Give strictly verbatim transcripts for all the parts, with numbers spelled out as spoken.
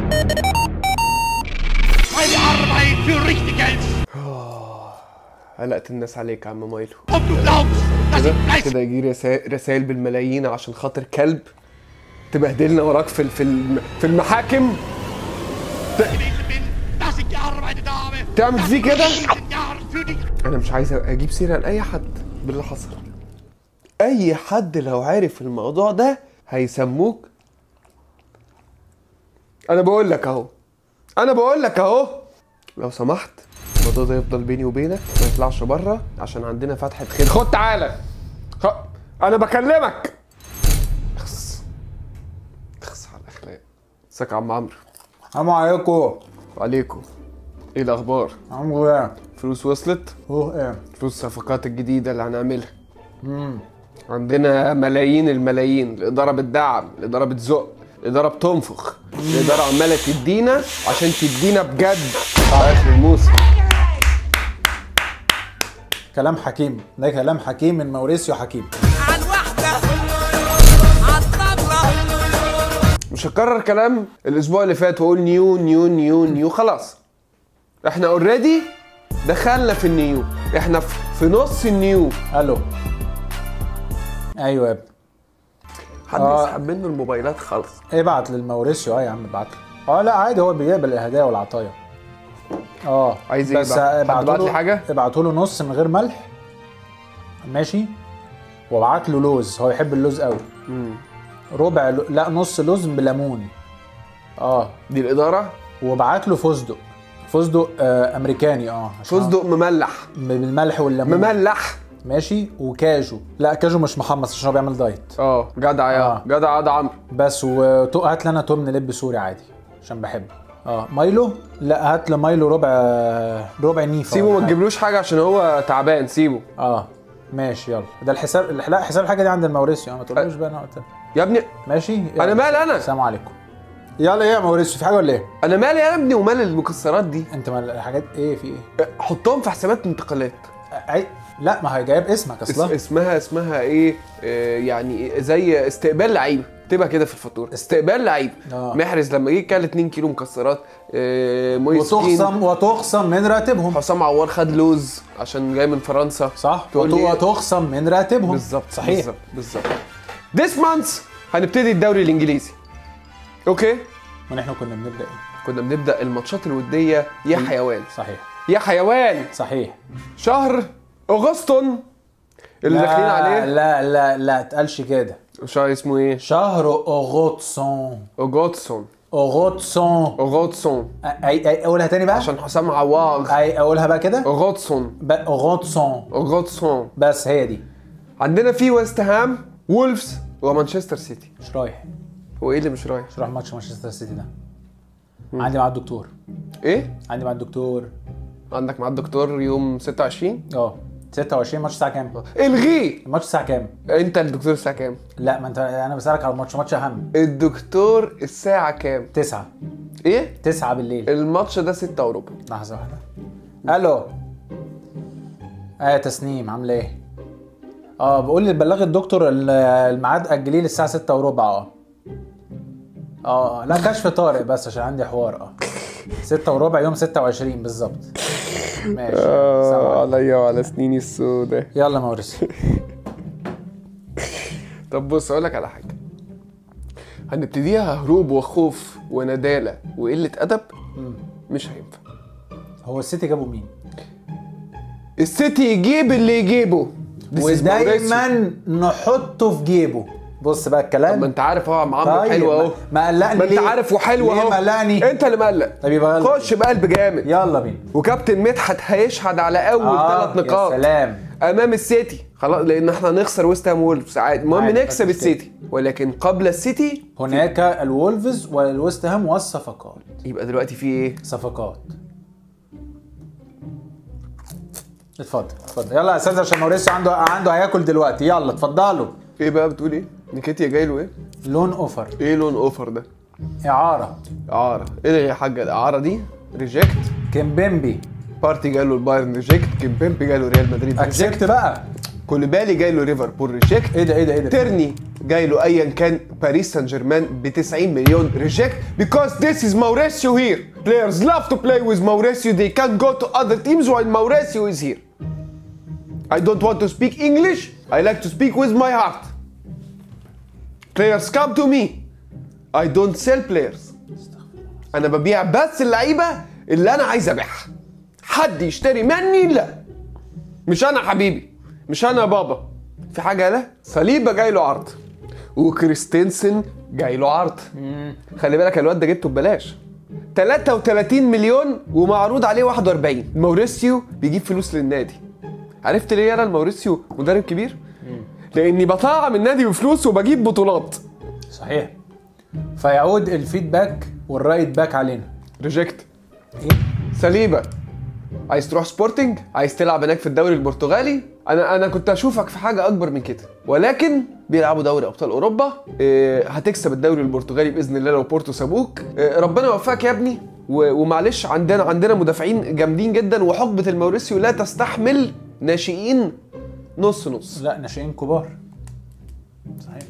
قلقت الناس عليك يا عم مايلو. كده كده يجي رسائل بالملايين عشان خاطر كلب تبهدلنا وراك في في في المحاكم. تعمل فيه كده. انا مش عايز اجيب سيره لاي حد باللي حصل. اي حد لو عارف الموضوع ده هيسموك. انا بقول لك اهو انا بقول لك اهو لو سمحت الموضوع ده يفضل بيني وبينك، ما يطلعش بره عشان عندنا فتحة خير. خد تعالى. خ... انا بكلمك. اخس اخس على الاخلاق. ازيك يا عم عمرو؟ السلام عليكم. وعليكم. ايه الاخبار؟ الحمد لله. فلوس وصلت؟ هو ايه؟ فلوس الصفقات الجديدة اللي هنعملها. امم عندنا ملايين الملايين. الادارة بتدعم، الادارة بتزق، الادارة بتنفخ، الادارة عمالة تدينا عشان تدينا بجد في اخر الموسم. كلام حكيم، ده كلام حكيم من موريسيو حكيم. عن واحدة عن طبلة. مش هكرر كلام الاسبوع اللي فات واقول نيو نيو نيو نيو. خلاص احنا اوريدي دخلنا في النيو، احنا في نص النيو. الو. ايوه يا ابني. حد آه. يسحب منه الموبايلات خالص. ابعت للموريسيو. اه يا عم ابعت له. اه لا عادي، هو بيقبل الهدايا والعطايا. اه عايز ايه بس بقى؟ حد ابعتوا بعت لي له حاجه؟ ابعتوا له نص من غير ملح ماشي، وابعت له لوز، هو يحب اللوز قوي. امم ربع لو... لا نص لوز بليمون. اه دي الاداره. وابعت له فستق. فستق آه امريكاني. اه فستق مملح بالملح والليمون. مملح ماشي. وكاجو. لا كاجو مش محمص عشان هو بيعمل دايت. اه جدع يا آه. جدع ده عمرو. بس وهات لنا توم لب سوري عادي عشان بحبه. اه مايلو. لا هات لمايلو ربع ربع نيفه. سيبه ما تجيبلوش حاجه عشان هو تعبان. سيبه. اه ماشي يلا. ده الحساب. لا حساب الحاجه دي عند الموريسيو. ما تقولوش بقى انا قلت يا ابني. ماشي يلا. انا مالي انا. السلام عليكم. يلا ايه يا موريسيو، في حاجه ولا ايه؟ انا مالي يا ابني ومال المكسرات دي. انت مال الحاجات ايه؟ في ايه؟ حطهم في حسابات انتقالات. أي... لا ما هي جايب اسمك اصلا. اس... اسمها اسمها ايه؟ آه يعني زي استقبال لعيبه. تبقى كده في الفاتوره استقبال لعيبه. آه. محرز لما جه كل اتنين كيلو مكسرات. آه وتخصم وتخصم من راتبهم. حسام عوار خد لوز عشان جاي من فرنسا. صح. تقول لي وتخصم من راتبهم. بالظبط. صحيح. بالظبط بالظبط. This month هنبتدي الدوري الانجليزي. اوكي. ونحن كنا بنبدا ايه؟ كنا بنبدا الماتشات الوديه يا حيوان. صحيح. يا حيوان. صحيح. شهر اغسطن اللي داخلين عليه. لا لا لا تقالش كده. شهر اسمه ايه؟ شهر اوغوتسون. اوغوتسون. اوغوتسون. اوغوتسون. اي اي اقولها تاني بقى عشان حسام عوار. اي اقولها بقى كده. اوغوتسون. اوغوتسون. اوغوتسون. بس هي دي. عندنا في ويست هام، وولفز ومانشستر سيتي. مش رايح. هو ايه اللي مش رايح؟ مش رايح ماتش مانشستر سيتي ده. مم. عندي مع الدكتور. ايه؟ عندي مع الدكتور. عندك مع الدكتور يوم ستة وعشرين؟ اه ستة وعشرين. ماتش الساعه كام؟ الغيه. الماتش الساعه كام؟ انت الدكتور الساعه كام؟ لا ما انت انا بسالك على الماتش. ماتش اهم. الدكتور الساعه كام؟ تسعة. ايه؟ تسعة بالليل. الماتش ده ستة وربع. لحظه واحده. الو. اه تسنيم عامله ايه؟ اه بقول لي بلغ الدكتور الميعاد اجليه للساعه ستة وربع. اه اه لا كشف طارئ بس عشان عندي حوار. اه ستة وربع يوم ستة وعشرين بالظبط. ماشي. آه عليا وعلى سنيني السوداء. يلا موريسيو. طب بص اقول لك على حاجه. هنبتديها هروب وخوف وندالة وقله ادب. مم. مش هينفع. هو السيتي جابوا مين؟ السيتي يجيب اللي يجيبه. ودايما نحطه في جيبه. بص بقى الكلام. طب ما انت عارف اهو يا عم عمرو. طيب حلو اهو. ما قلقني ما انت ليه؟ عارف وحلو اهو. ليه مقلقني؟ انت اللي مقلق. طب يبقى خش بقلب جامد. يلا بينا. وكابتن مدحت هيشهد على اول آه ثلاث نقاط. يا سلام. امام السيتي. خلاص لان احنا هنخسر ويست هام وولفز عادي. المهم نكسب السيتي. ولكن قبل السيتي هناك الولفز والويست هام والصفقات. يبقى دلوقتي في ايه؟ صفقات. اتفضل اتفضل يلا يا استاذ عشان موريسيو عنده عنده هياكل دلوقتي. يلا اتفضلوا. ايه بقى بتقول ايه؟ نيكيتيا جاي له ايه؟ لون اوفر. ايه لون اوفر ده؟ اعاره. اعاره. ايه يا حاجه الاعاره دي؟ ريجكت. كيمبيمبي. بارتي جاله البايرن ريجكت. كيمبيمبي جاله ريال مدريد اكسبت بقى. كوليبالي جاي له ليفربول ريجكت. ايه ده ايه ده ايه ده تيرني جاي له ايا كان باريس سان جيرمان ب تسعين مليون ريجكت because this is Mauricio here. Players love to play with Mauricio. They can't go to other teams while Mauricio is here. I don't want to speak English. I like to speak with my heart. Players come to me. I don't sell players. انا ببيع بس اللعيبه اللي انا عايز ابيعها. حد يشتري مني؟ لا. مش انا حبيبي، مش انا بابا. في حاجه؟ لا. صليبه جاي له عرض وكريستنسن جاي له عرض. خلي بالك الواد ده جبته ببلاش تلاتة وتلاتين مليون ومعروض عليه واحد واربعين. موريسيو بيجيب فلوس للنادي. عرفت ليه انا الموريسيو مدرب كبير؟ لاني بطعم النادي بفلوس وبجيب بطولات. صحيح. فيعود الفيدباك والرايت باك علينا. ريجكت. ايه؟ سليبه عايز تروح سبورتنج؟ عايز تلعب هناك في الدوري البرتغالي؟ انا انا كنت اشوفك في حاجه اكبر من كده، ولكن بيلعبوا دوري ابطال اوروبا. إيه، هتكسب الدوري البرتغالي باذن الله لو بورتو سابوك. إيه، ربنا يوفقك يا ابني. ومعلش عندنا عندنا مدافعين جامدين جدا، وحقبه الموريسيو لا تستحمل ناشئين نص نص. لا ناشئين كبار. صحيح.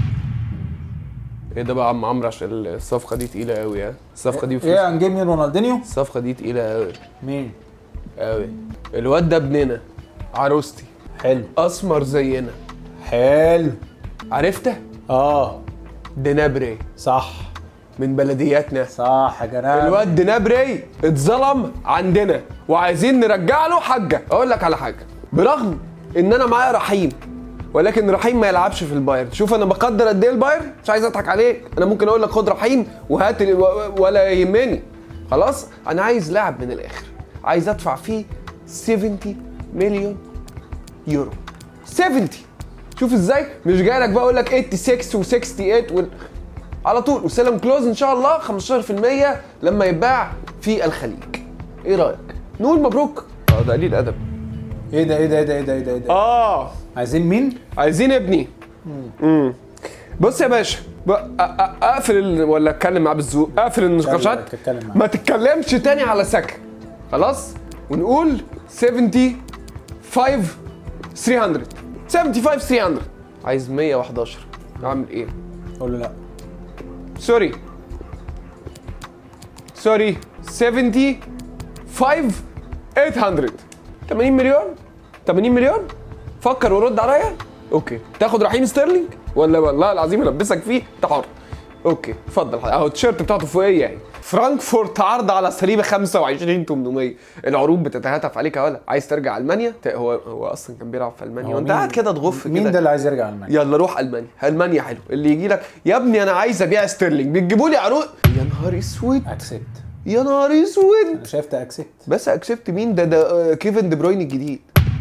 ايه ده بقى يا عم عمرو؟ عشان الصفقه دي تقيله قوي. ها الصفقه دي ايه هنجيب مين؟ رونالدينيو؟ الصفقه دي تقيله قوي مين؟ قوي. الواد ده ابننا، عروستي، حلو. اسمر زينا. حلو. عرفته؟ اه دينابري. صح. من بلدياتنا. صح يا جناب. الواد دينابري اتظلم عندنا وعايزين نرجع له حاجه. اقول لك على حاجه، برغم ان انا معايا رحيم، ولكن رحيم ما يلعبش في البايرن. شوف انا بقدر قد ايه البايرن، مش عايز اضحك عليك. انا ممكن اقول لك خد رحيم وهات ولا يهمني. خلاص انا عايز لاعب من الاخر، عايز ادفع فيه سبعين مليون يورو. سبعين. شوف ازاي، مش جاي لك بقى اقول لك ستة وستين و68 وال... على طول. وسلم كلوز ان شاء الله خمستاشر في المية لما يتباع في الخليج. ايه رايك؟ نقول مبروك؟ اه ده قليل ادب. ايه ده ايه ده ايه ده ايه ده ايه ده, إيه ده؟ اه عايزين مين؟ عايزين ابني. امم بص يا باشا، اقفل ال... ولا اتكلم معاه بالذوق؟ اقفل النقاشات، ما تتكلمش تاني على سكه. خلاص ونقول خمسة وسبعين تلتمية. سبعة وسبعين تلتمية. عايز مية وحداشر. اعمل ايه؟ قول له لا. سوري سوري سبعين خمسة تمنمية. تمانين مليون. تمانين مليون. فكر ورد عليا. اوكي تاخد رحيم ستيرلينج ولا والله العظيم البسك فيه؟ انت حر. اوكي اتفضل اهو التيشيرت بتاعته فوقيه اهي. فرانكفورت عرض على صليبه خمسة وعشرين تمنمية. العروض بتتهاتف عليك يا ولا. عايز ترجع المانيا؟ هو هو اصلا كان بيلعب في المانيا وانت قاعد كده تغف كده. مين ده اللي عايز يرجع المانيا؟ يلا روح المانيا. المانيا حلو. اللي يجي لك يا ابني انا عايز ابيع ستيرلينج بتجيبوا لي عروض. يا نهار اسود. اكسبت. يا نهار اسود. انا شايفت اكسبت. بس اكسبت مين ده؟ ده كيفن دي بروين الجديد.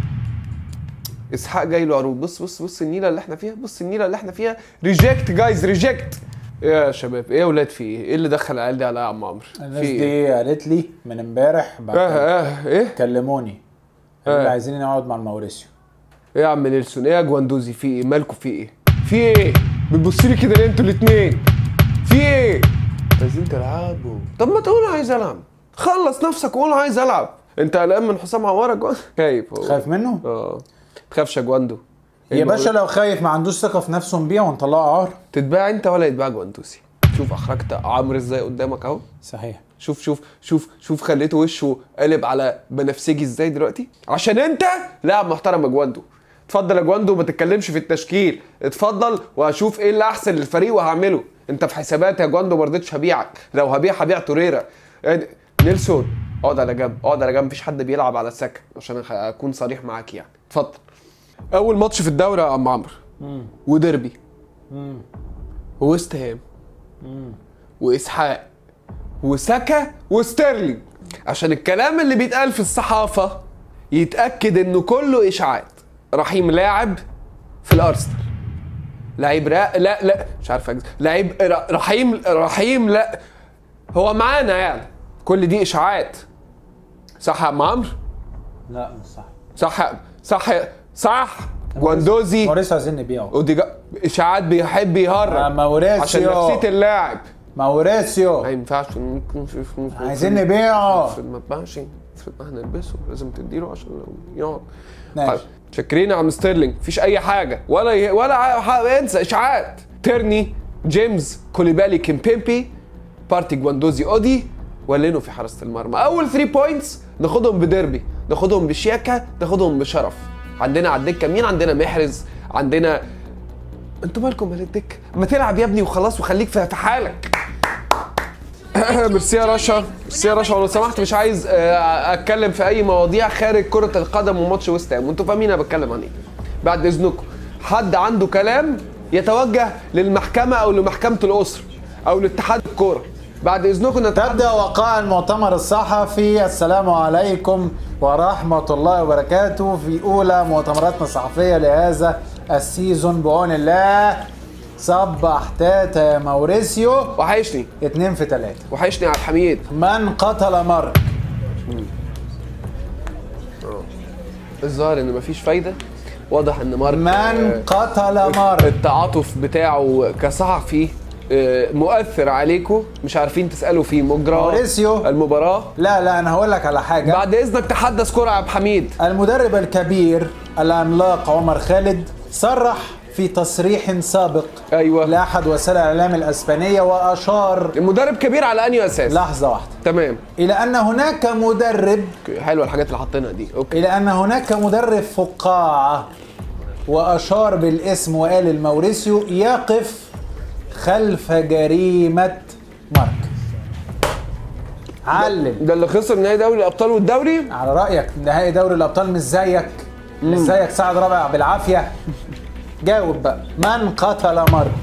اسحاق جاي له عروض. بص بص بص النيله اللي احنا فيها. بص النيله اللي احنا فيها. ريجكت جايز ريجكت. يا شباب ايه يا ولاد في ايه؟ ايه اللي دخل العيال دي على يا عم عمرو؟ الناس دي قالت لي من امبارح اه اه ايه؟ كلموني قالوا لي عايزين نقعد مع الموريسيو. ايه يا عم نيلسون؟ ايه يا جواندوزي؟ في ايه؟ مالكوا في ايه؟ في ايه؟ بتبصوا لي كده ليه انتوا الاثنين؟ في ايه؟ عايزين تلعبوا؟ طب ما تقول عايز العب. خلص نفسك وقول عايز العب. انت قلقان من حسام عواره جوان؟ خايف هو. خايف منه؟ اه تخافش يا جواندو. يا باشا لو خايف ما عندوش ثقه في نفسه نبيعه ونطلعه عار. تتباع انت ولا يتباع جواندوسي؟ شوف اخرجت عمرو ازاي قدامك اهو. صحيح. شوف شوف شوف شوف خليته وشه قلب على بنفسجي ازاي دلوقتي عشان انت لاعب محترم يا جواندو. اتفضل يا جواندو ما تتكلمش في التشكيل. اتفضل وهشوف ايه اللي احسن للفريق وهعمله. انت في حسابات يا جواندو ما رضيتش هبيعك. لو هبيع هبيع توريرا. نيلسون اقعد على جنب. اقعد على جنب. مفيش حد بيلعب على السكه عشان اكون صريح معاك يعني. اتفضل. اول ماتش في الدوري يا عم عمرو وديربي وويست هام واسحاق وساكا وستيرلينج. عشان الكلام اللي بيتقال في الصحافه يتاكد انه كله اشاعات. رحيم لاعب في الارسنال. لعيب را... لا لا مش عارف أجز... لعيب ر... رحيم رحيم لا هو معانا يعني. كل دي اشاعات. صح يا عم عمرو؟ لا مش صح. صح صح صح. جواندوزي موريسيو عايزين نبيعه. ودي اشاعات بيحب يهرب موريسيو عشان نفسيه اللاعب. موريسيو ما ينفعش. عايزين نبيعه. ما تباعش. افرض ما هنلبسه لازم تديله عشان لو يقعد. ماشي. شاكرين يا عم ستيرلينج، مفيش اي حاجه ولا ي... ولا ع- انسى اشاعات. تيرني، جيمس، كوليبالي، كيمبيمبي، بارتي، جواندوزي، اودي، ولينو في حراسه المرمى. اول ثلاثة بوينتس ناخدهم بديربي، ناخدهم بشياكه، ناخدهم بشرف. عندنا على الدكه مين؟ عندنا محرز، عندنا انتوا مالكم مال الدكه؟ ما تلعب يا ابني وخلاص وخليك في في حالك. ميرسي يا رشا، ميرسي يا رشا. ولو سمحت مش عايز آه، اتكلم في اي مواضيع خارج كره القدم وماتش ويست هام، وانتوا فاهمين انا بتكلم عن ايه. بعد اذنكم حد عنده كلام يتوجه للمحكمه او لمحكمه الاسره او لاتحاد الكوره. بعد اذنكم نتحدث. تبدأ وقائع المؤتمر الصحفي. السلام عليكم ورحمة الله وبركاته في أولى مؤتمراتنا الصحفية لهذا السيزون بعون الله. صبح تاتا يا موريسيو. وحشني اتنين في تلاتة. وحشني يا عبد الحميد. من قتل مارك؟ الظاهر ان مفيش فايده. واضح ان مارك من آه، قتل مارك؟ التعاطف بتاعه كصحفي آه، مؤثر عليكم، مش عارفين تسالوا فيه مجرى موريسيو. المباراه. لا لا أنا هقول لك على حاجة. بعد اذنك تحدث كرة يا عبد الحميد. المدرب الكبير العملاق عمر خالد صرح في تصريح سابق ايوه لأحد وسائل الإعلام الإسبانية وأشار. المدرب كبير على انهي اساس؟ لحظة واحدة. تمام، إلى أن هناك مدرب حلوه الحاجات اللي حاطينها دي. اوكي. إلى أن هناك مدرب فقاعة، وأشار بالاسم وقال الموريسيو يقف خلف جريمة مارك. علم. ده اللي خسر نهائي دوري الابطال والدوري. على رأيك نهائي دوري الأبطال مش زيك، مش زيك سعد رابع بالعافية. جاوب بقى، من قتل مارك؟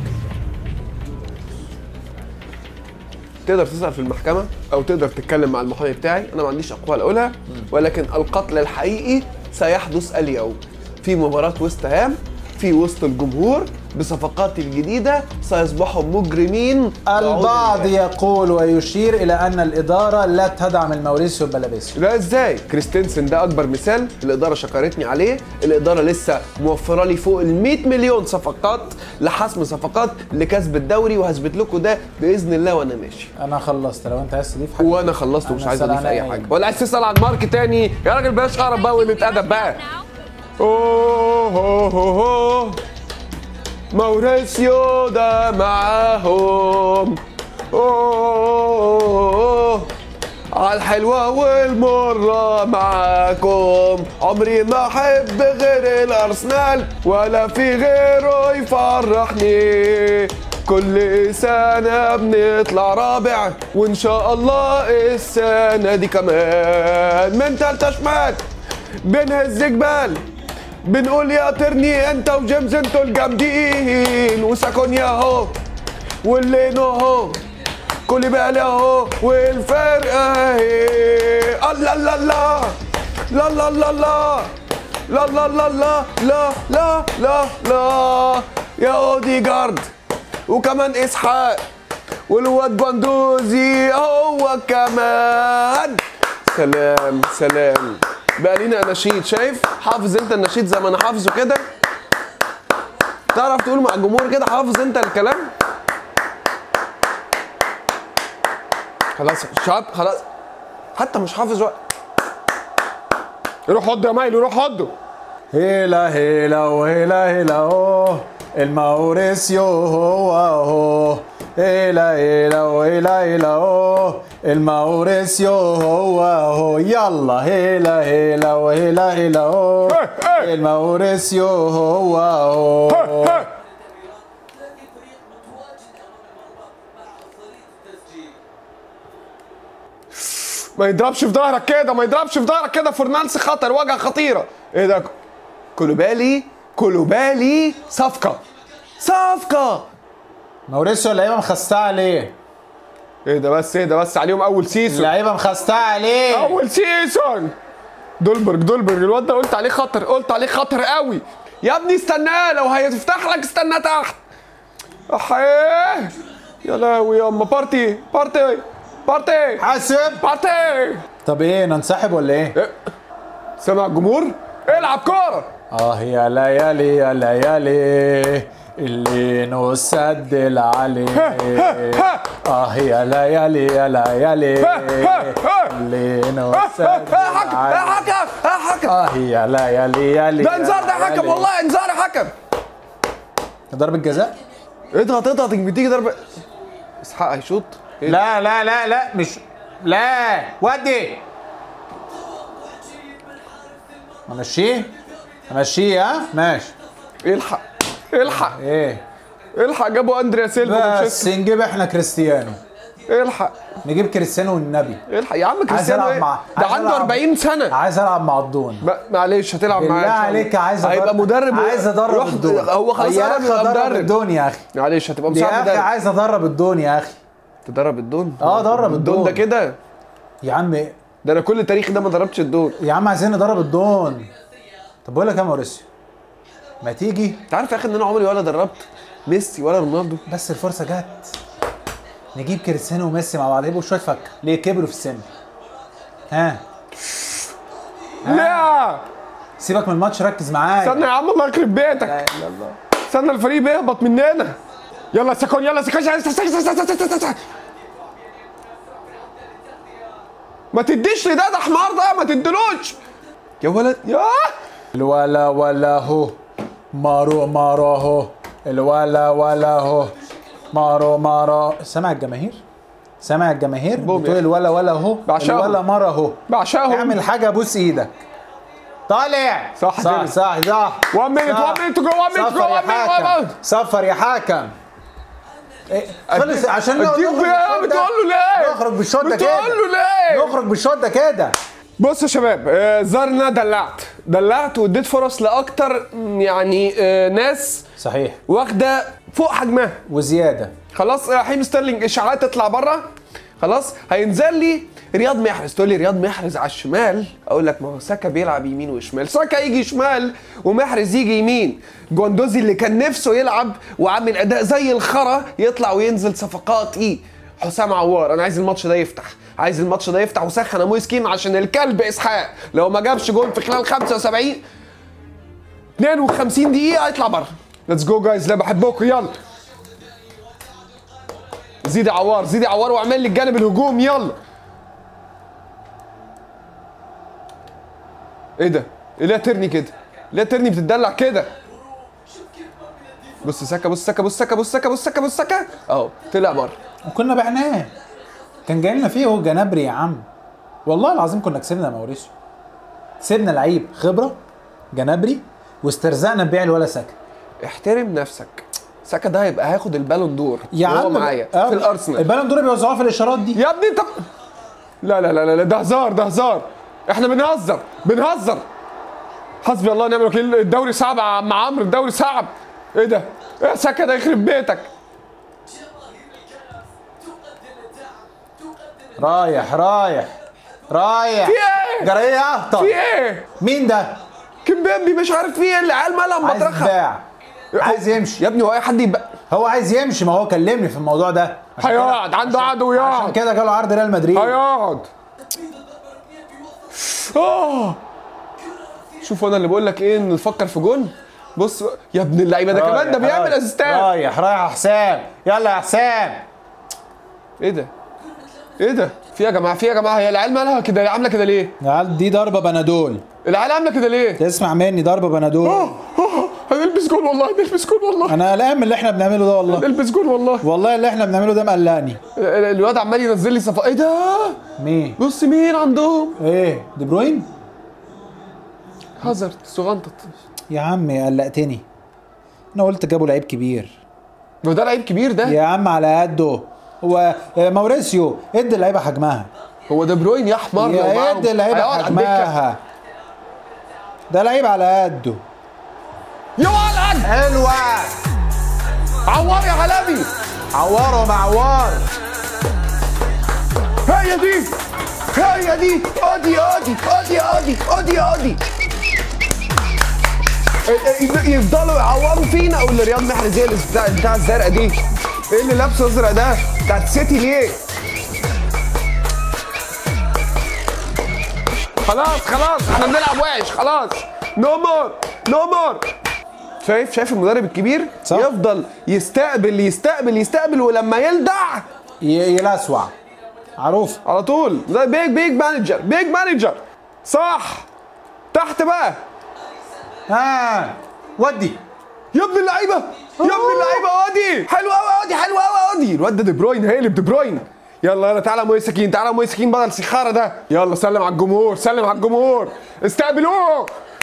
تقدر تسال في المحكمه او تقدر تتكلم مع المحامي بتاعي، انا ما عنديش اقوال اقولها، ولكن القتل الحقيقي سيحدث اليوم في مباراه ويست هام في وسط الجمهور بصفقات الجديده. سيصبحوا مجرمين. البعض يقول ويشير إلى أن الإدارة لا تدعم الموريسيو بلابيسيو. لا ازاي؟ كريستنسن ده اكبر مثال، الاداره شكرتني عليه، الاداره لسه موفره لي فوق ال مية مليون صفقات لحسم صفقات لكسب الدوري، وهثبت لكم ده باذن الله وانا ماشي. أنا خلصت، لو أنت عايز تضيف حاجة. وانا خلصت ومش أنا عايز اضيف سألان اي أي. حاجه. ولا عايز تسال عن مارك تاني؟ يا راجل بلاش اقرب بقى وقله ادب بقى. اوه أوه أوه. موريسيو ده معاهم. اوه على الحلوة والمرة معاكم. عمري ما احب غير الارسنال ولا في غيره يفرحني. كل سنة بنطلع رابع وان شاء الله السنة دي كمان. من تالتة شمال بنهز جبال بنقول يا ترني انت وجيمس انتوا الجامدين، وساكونيا اهو واللينو اهو كوليبالي اهو والفرقه اهي. الله الله الله لا لا لا لا لا لا لا لا لا لا لا لا يا اوديجارد وكمان اسحاق والواد جواندوزي هو كمان. سلام سلام. بقى لينا نشيد، شايف؟ حافظ انت النشيد زي ما انا حافظه كده؟ تعرف تقول مع الجمهور كده حافظ انت الكلام؟ خلاص شاب خلاص، حتى مش حافظ وقت. روح حضه يا مايلو، روح حضه. هيلا هيلا وهيلا هيلا اوه الموريسيو هو هو. هيلا هيلا وهيلا هيلا اوه الموريسيو هو هو. يلا هيلا هيلا وهيلا هيلا اوه الموريسيو هو هو. ما يضربش في ظهرك كده، ما يضربش في ظهرك كده. فورنالس خطر، واجهه خطيره. ايه ده؟ كولوبالي كولوبالي صفقه صفقه. موريسيو اللعيبه مخستعه عليه. ايه ده بس؟ ايه ده بس عليهم اول سيزون؟ اللعيبه مخستعه عليه اول سيزون. دولبرج دولبرج الواد ده قلت عليه خطر، قلت عليه خطر قوي. يا ابني استناه، لو هيفتح لك استناه تحت. احيه يا لهوي ياما. بارتي بارتي بارتي حاسب. بارتي. طب ايه ننسحب ولا ايه؟ إيه؟ سمع الجمهور؟ العب كوره. اه يا ليالي يا ليالي اللي نسدل عليه اه يا ليالي يا ليالي اللي نسدل يا حكم يا عليه حكم يا حكم اه يا ليالي يا ليالي ده انذار ده حكم والله انذار يا حكم. ضربة جزاء. اضغط اضغط بتيجي ضربه. اسحاق هيشوط. إيه؟ لا لا لا لا مش لا ودي امشيه امشيه ها ماشي. الحق الحق ايه الحق جابوا اندريا سيلفا بس نجيب احنا كريستيانو. الحق نجيب كريستيانو والنبي. الحق يا عم عايز كريستيانو العب إيه؟ مع ده عايز عنده ألعب- أربعين سنة. عايز العب مع الدون. ما- معلش هتلعب معاه بالله عليك عايز أدرب- هيبقى مدرب عايز ادرب روح- الدون. هو خلاص يا قرب اخي يبقى ادرب مدرب. الدون يا اخي. معلش هتبقى يا مساعد اخي مدرب. عايز ادرب الدون يا اخي. تدرب الدون اه درب الدون الدون ده كده. يا عم. ده انا كل تاريخي ده ما ضربتش الدون. يا عم عايزين ندرب الدون. طب بقول لك يا موريسيو ما تيجي انت عارف يا اخي ان انا عمري ولا دربت ميسي ولا رونالدو. بس الفرصه جت. نجيب كريستيانو وميسي مع بعض يبقوا شويه فك ليه كبروا في السن. ها لا سيبك من الماتش ركز معايا. استنى يا عم الله يخرب لا بيتك. اله الا الله. استنى الفريق بيهبط مننا. يلا سكون يلا سكون ما تديش لده ده حمار ده ما تديلوش يا ولد يا الولا ولا هو مارو مارو هو الولا ولا هو مارو مارو. سامع الجماهير؟ سامع الجماهير بوم بتقول يا الولا ولا هو بعشقهم. الولا مارو هو. بعشقهم. اعمل حاجه بوس ايدك. طالع صح صح كده. صح صح. one minute صح. one minute to go one minute to go صفر يا one minute one حاكم minute. صفر يا حاكم. إيه، خلص عشان اديك نخرج بقى بالشوط ده. بتقول له ليه؟ نخرج بالشوط ده كده. بتقول له ليه؟ نخرج بالشوط ده كده. بص يا شباب آه، ظهر ان انا دلعت دلعت واديت فرص لاكتر م، يعني آه، ناس صحيح واخده فوق حجمها. وزياده. خلاص رحيم ستيرلينج اشاعات تطلع بره. خلاص هينزل لي رياض محرز. تقول لي رياض محرز على الشمال. اقول لك ما هو ساكا بيلعب يمين وشمال. ساكا يجي شمال ومحرز يجي يمين. جواندوزي اللي كان نفسه يلعب وعامل اداء زي الخرا يطلع وينزل صفقات ايه. حسام عوار انا عايز الماتش ده يفتح. عايز الماتش ده يفتح وسخن مويس كيم عشان الكلب اسحاق لو ما جابش جول في خلال خمسة وسبعين اثنين وخمسين دقيقة هيطلع بره. ليتس جو جايز لا بحبكم يلا. زيد عوار زيد عوار واعمل لي الجانب الهجوم يلا. ايه ده؟ ايه ليه ترني كده؟ ليه ترني بتدلع كده؟ بص سكه بص سكه بص سكه بص سكه بص سكه بص سكه اهو طلع بره. وكنا بعناه. كان جاي لنا فيه هو جنابري يا عم. والله العظيم كنا كسبنا يا موريسيو. كسبنا لعيب خبره جنابري واسترزقنا ببيع الولا ساكا. احترم نفسك. ساكا ده هيبقى هياخد البالون دور يا وهو عم معايا آه، في الارسنال. البالون دور بيوزعوها في الاشارات دي. يا ابني انت لا لا لا لا ده هزار ده هزار. احنا بنهزر بنهزر. حسبي الله ونعم الوكيل. الدوري صعب يا عم عمرو الدوري صعب. ايه ده؟ ايه ساكا ده يخرب بيتك. رايح رايح رايح. في ايه؟ جريه طب في ايه؟ مين ده؟ كمبيمبي مش عارف في ايه العيال مالها عايز مبطرخه. يتباع. عايز يمشي. يا ابني هو اي حد يبقى هو عايز يمشي ما هو كلمني في الموضوع ده. عشان كده- هيقعد عنده عقد عشان ويقعد كده جاله عرض ريال مدريد. هيقعد. اه شوف انا اللي بقول لك ايه ان نفكر في جون. بص يا ابن اللعيبه ده كمان ده بيعمل رايح، اسيستات. رايح رايح يا حسام يلا يا حسام. ايه ده؟ ايه ده؟ في يا جماعه في يا جماعه هي العيال مالها كده عامله كده ليه؟ العيال دي ضربه بنادول. العيال عامله كده ليه؟ تسمع مني ضربه بنادول. اه اه هنلبس جول والله هنلبس جول والله. انا قلقان من اللي احنا بنعمله ده والله. نلبس جول والله. والله اللي احنا بنعمله ده مقلقني. ال- ال- الواد عمال ينزل لي صفقات. ايه ده؟ مين؟ بص مين عندهم؟ ايه دي بروين؟ هازارد صغنطط. يا عم قلقتني. انا قلت جابوا لعيب كبير. ما ده لعيب كبير ده. يا عم على قده. هو موريسيو ادي اللعيبه حجمها. هو ده بروين يا حمار. يا لو معاهم ادي اللعيبه هيقعد على الدكة. حجمها. ده لعيب على قده. يا ولد حلوه. عوار يا علامي. عواره مع عوار. هي دي هي دي ادي ادي ادي ادي ادي ادي يفضلوا يعوروا فينا. واللي رياض محرز ايه اللي بتاع بتاع الزرقاء دي؟ ايه اللي لابسه ازرق ده؟ بتاعت سيتي ليه؟ خلاص خلاص احنا بنلعب وحش خلاص. نو مور نو مور. شايف شايف المدرب الكبير صح. يفضل يستقبل يستقبل يستقبل ولما يلدع ي- يلسوع معروف. على طول. ده بيج بيج مانجر بيج مانجر. صح. تحت بقى. ها ودي يا ابن اللعيبه يا ابن اللعيبه وادي حلو قوي وادي حلو قوي وادي. الواد ده دي بروين هيقلب دي بروين. يلا يلا تعالى مويه سكين تعالى مويه سكين بدل سخاره ده. يلا سلم على الجمهور سلم على الجمهور استقبلوه.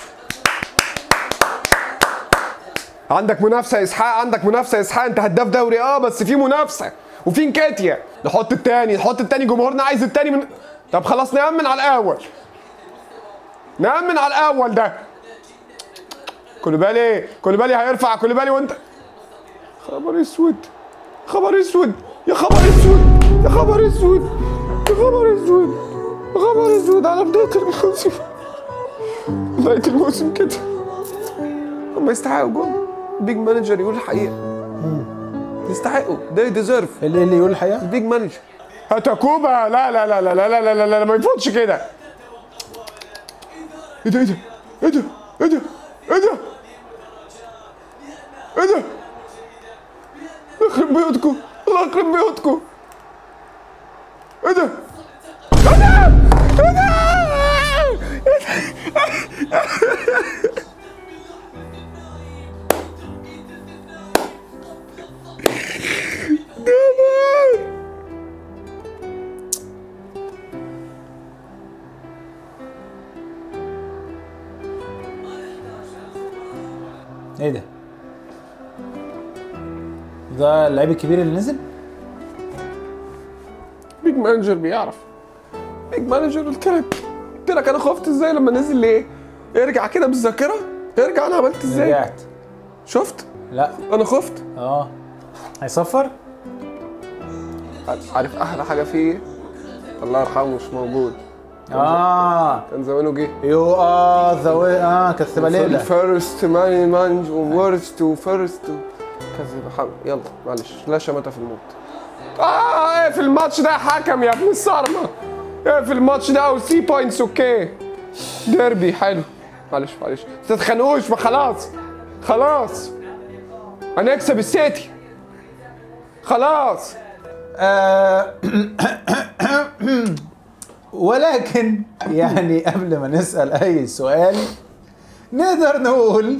عندك منافسه يا اسحاق عندك منافسه يا اسحاق. انت هداف دوري اه بس في منافسه وفي نكاتيا. نحط التاني نحط التاني جمهورنا عايز التاني من. طب خلاص نأمن على الاول نأمن على الاول ده. كولوبالي كولوبالي هيرفع كولوبالي وانت. خبر اسود خبر اسود يا خبر اسود يا خبر اسود يا خبر اسود يا خبر اسود على بداية الموسم. بداية الموسم كده هم يستحقوا جول. بيج مانجر يقول الحقيقة يستحقوا ده ديزيرف. اللي اللي يقول الحقيقه بيج مانجر. هتاكوبا لا لا لا لا لا لا لا لا لا ما يفوتش كده. ايه ده ايه ده ايه ده ايه ده ايه ده ايه ده الله يخرب بيوتكم الله يخرب بيوتكم. ايه ده ايه ده ايه ده ايه ده؟ ده اللعيب الكبير اللي نزل؟ بيج مانجر بيعرف. بيج مانجر قلت لك قلت لك انا خفت ازاي لما نزل ليه؟ ارجع كده بالذاكره ارجع انا عملت ازاي؟ رجعت. شفت؟ لا انا خفت. اه هيصفر؟ عارف احلى حاجه فيه ايه؟ الله يرحمه مش موجود. اه كان زمانه جه. يو اه ذا واي اه كانت تبقى ليله. فيرست مان مانج وورست وفيرست كذا حق. يلا معلش لا شماتة في الموت. اه ايه في الماتش ده يا حكم يا ابن الصرمه. ايه في الماتش ده او ثلاثة بوينتس اوكي. ديربي حلو. معلش معلش ما تتخانقوش ما خلاص خلاص هنكسب السيتي خلاص. آه ولكن يعني قبل ما نسأل أي سؤال نقدر نقول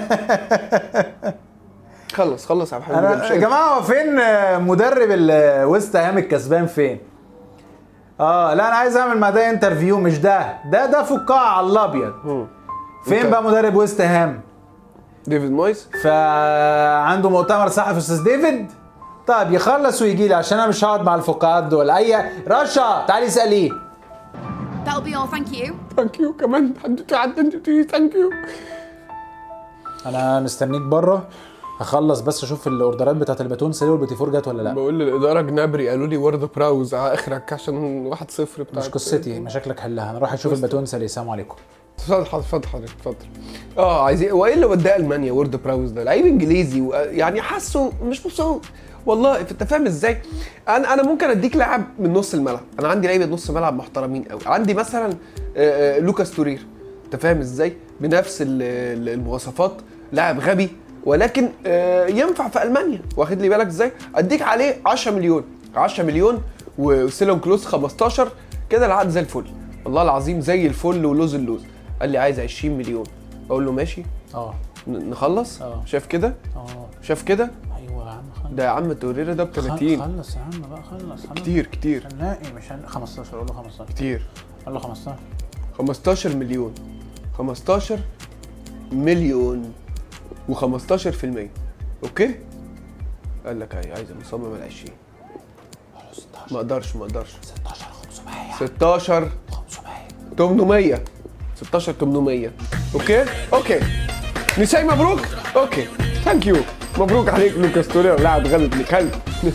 خلص خلص يا محمد. أنا يا جماعة هو فين مدرب الويست هام الكسبان فين؟ اه لا أنا عايز أعمل مع ده انترفيو مش ده ده ده فقاعة على الأبيض. فين بقى مدرب ويست هام؟ ديفيد مويس. فعنده مؤتمر صحفي أستاذ ديفيد. طيب يخلص ويجي لي عشان أنا مش هقعد مع الفقاعات دول. أي رشا تعالي اسأليه. That'll be all, thank you. ثانك يو كمان حد عدى ثانك يو. انا مستنيك بره هخلص بس اشوف الاوردرات بتاعت الباتون سيلي والبيتي فور جت ولا لا. بقول للاداره جنابري قالوا لي وورد براوز على اخرك عشان واحد صفر بتاع مش قصتي مشاكلك حلها. انا اروح اشوف الباتون سيلي. السلام عليكم. اتفضل اتفضل حضرتك اتفضل. اه عايزين وايه اللي وداه المانيا وورد براوز ده؟ لعيب انجليزي و... يعني حاسه مش مبسوط والله. انت فاهم ازاي؟ انا انا ممكن اديك لاعب من نص الملعب. انا عندي لعيبه نص ملعب محترمين قوي. عندي مثلا آآ آآ لوكاس تورير. انت فاهم ازاي؟ بنفس المواصفات لاعب غبي ولكن ينفع في المانيا. واخد لي بالك ازاي؟ اديك عليه عشرة مليون عشرة مليون وسيلون كلوز خمستاشر كده العقد زي الفل والله العظيم زي الفل ولوز اللوز. قال لي عايز عشرين مليون. اقول له ماشي اه نخلص. اه شايف كده؟ اه شاف كده؟ ايوه يا عم خلص. ده يا عم توريرا ده ب ثلاثين. خلص يا عم بقى خلص. كتير كتير هنلاقي مش هن... خمستاشر. قول له خمستاشر. كتير. قول له خمستاشر. خمستاشر مليون خمستاشر مليون وخمستاشر في المية. اوكي؟ قال لك هي عايز مصمم على عشرين. ما اقدرش ما اقدرش. ستاشر خمسمية. ستاشر خمسمية. تمنمية. ستاشر تمنمية. اوكي؟ اوكي. نساي مبروك؟ اوكي. ثانك يو. مبروك عليك لوكاس توريرا لاعب غبي ابن كلب.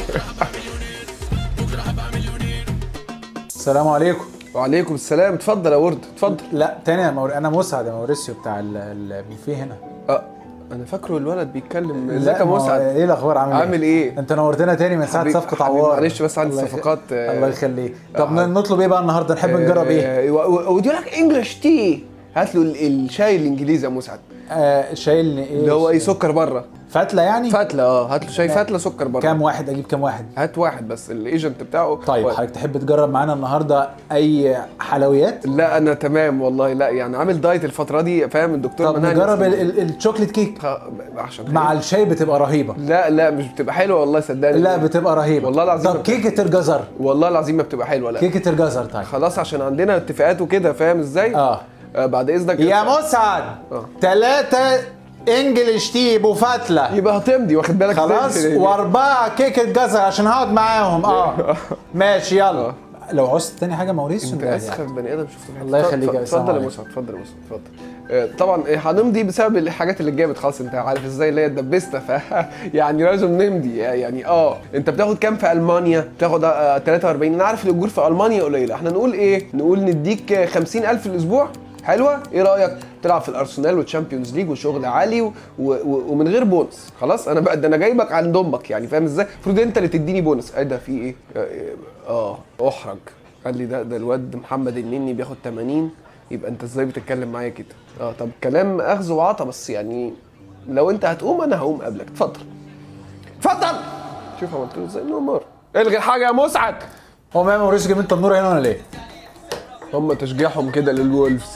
السلام عليكم. وعليكم السلام. اتفضل يا ورد اتفضل. لا تاني يا مور... انا مسعد يا موريسيو بتاع ال- البوفيه هنا. اه انا فاكره الولد بيتكلم. لا، ازيك يا ما هو مسعد؟ ايه الاخبار عامل عامل ايه؟ انت نورتنا تاني من ساعه حبيب- صفقه حبيب، عوار. معلش بس عندي الله يخ- صفقات، آه، الله يخليك. طب آه. نطلب ايه بقى النهارده؟ نحب نجرب ايه؟ ودي لك انجلش تي. هات له ال- الشاي الانجليزي يا مسعد، آه شايل ايه؟ اللي هو اي سكر بره. فتله يعني؟ فتله اه، هات له شاي فتله سكر بره. كام واحد اجيب كام واحد؟ هات واحد بس، الايجنت بتاعه. طيب حضرتك تحب تجرب معانا النهارده اي حلويات؟ لا انا تمام والله، لا يعني عامل دايت الفتره دي فاهم الدكتور. طب نجرب ال- ال- الشوكليت كيك خ... عشان مع الشاي بتبقى رهيبه. لا لا مش بتبقى حلوه والله صدقني. لا بتبقى رهيبه والله العظيم. طب كيكه الجزر؟ والله العظيم ما بتبقى حلوه. لا كيكه الجزر طيب خلاص عشان عندنا اتفاقات وكده فاهم ازاي. اه, آه بعد اذنك يا مسعد آه. ثلاثة انجلش تي وفتله يبقى هتمضي واخد بالك خلاص، إزاي؟ واربعه كيكه جزر عشان هقعد معاهم. اه ماشي يلا. آه. لو عوزت تاني حاجه موريسيو انت نجرب اسخف يعني. بني ادم شفته في حياتي. الله يخليك يا اتفضل أسامة. يا مسعد، اتفضل يا مسعد اتفضل. آه، طبعا إيه، هنمضي بسبب الحاجات اللي جابت خلاص، انت عارف ازاي اللي هي اتدبست ف يعني لازم نمضي يعني. اه انت بتاخد كام في المانيا؟ بتاخد آه تلاتة واربعين. انا عارف الاجور في المانيا قليله، احنا نقول ايه؟ نقول نديك خمسين الف في الاسبوع. حلوه، ايه رايك؟ تلعب في الارسنال والتشامبيونز ليج وشغل عالي و... و... و... ومن غير بونص. خلاص انا بقى ده انا جايبك عند امك يعني فاهم ازاي؟ المفروض انت اللي تديني بونص. ايه ده في ايه؟ اه احرج. قال لي ده ده الواد محمد النني بياخد تمانين، يبقى انت ازاي بتتكلم معايا كده؟ اه طب كلام اخذ وعطا بس يعني لو انت هتقوم انا هقوم قبلك. اتفضل اتفضل. شوف عملت له ازاي نمر. الغي الحاجه يا مسعد. هو ما موريسيو جايبين تنوره هنا ولا ليه؟ هم تشجيعهم كده للولفز.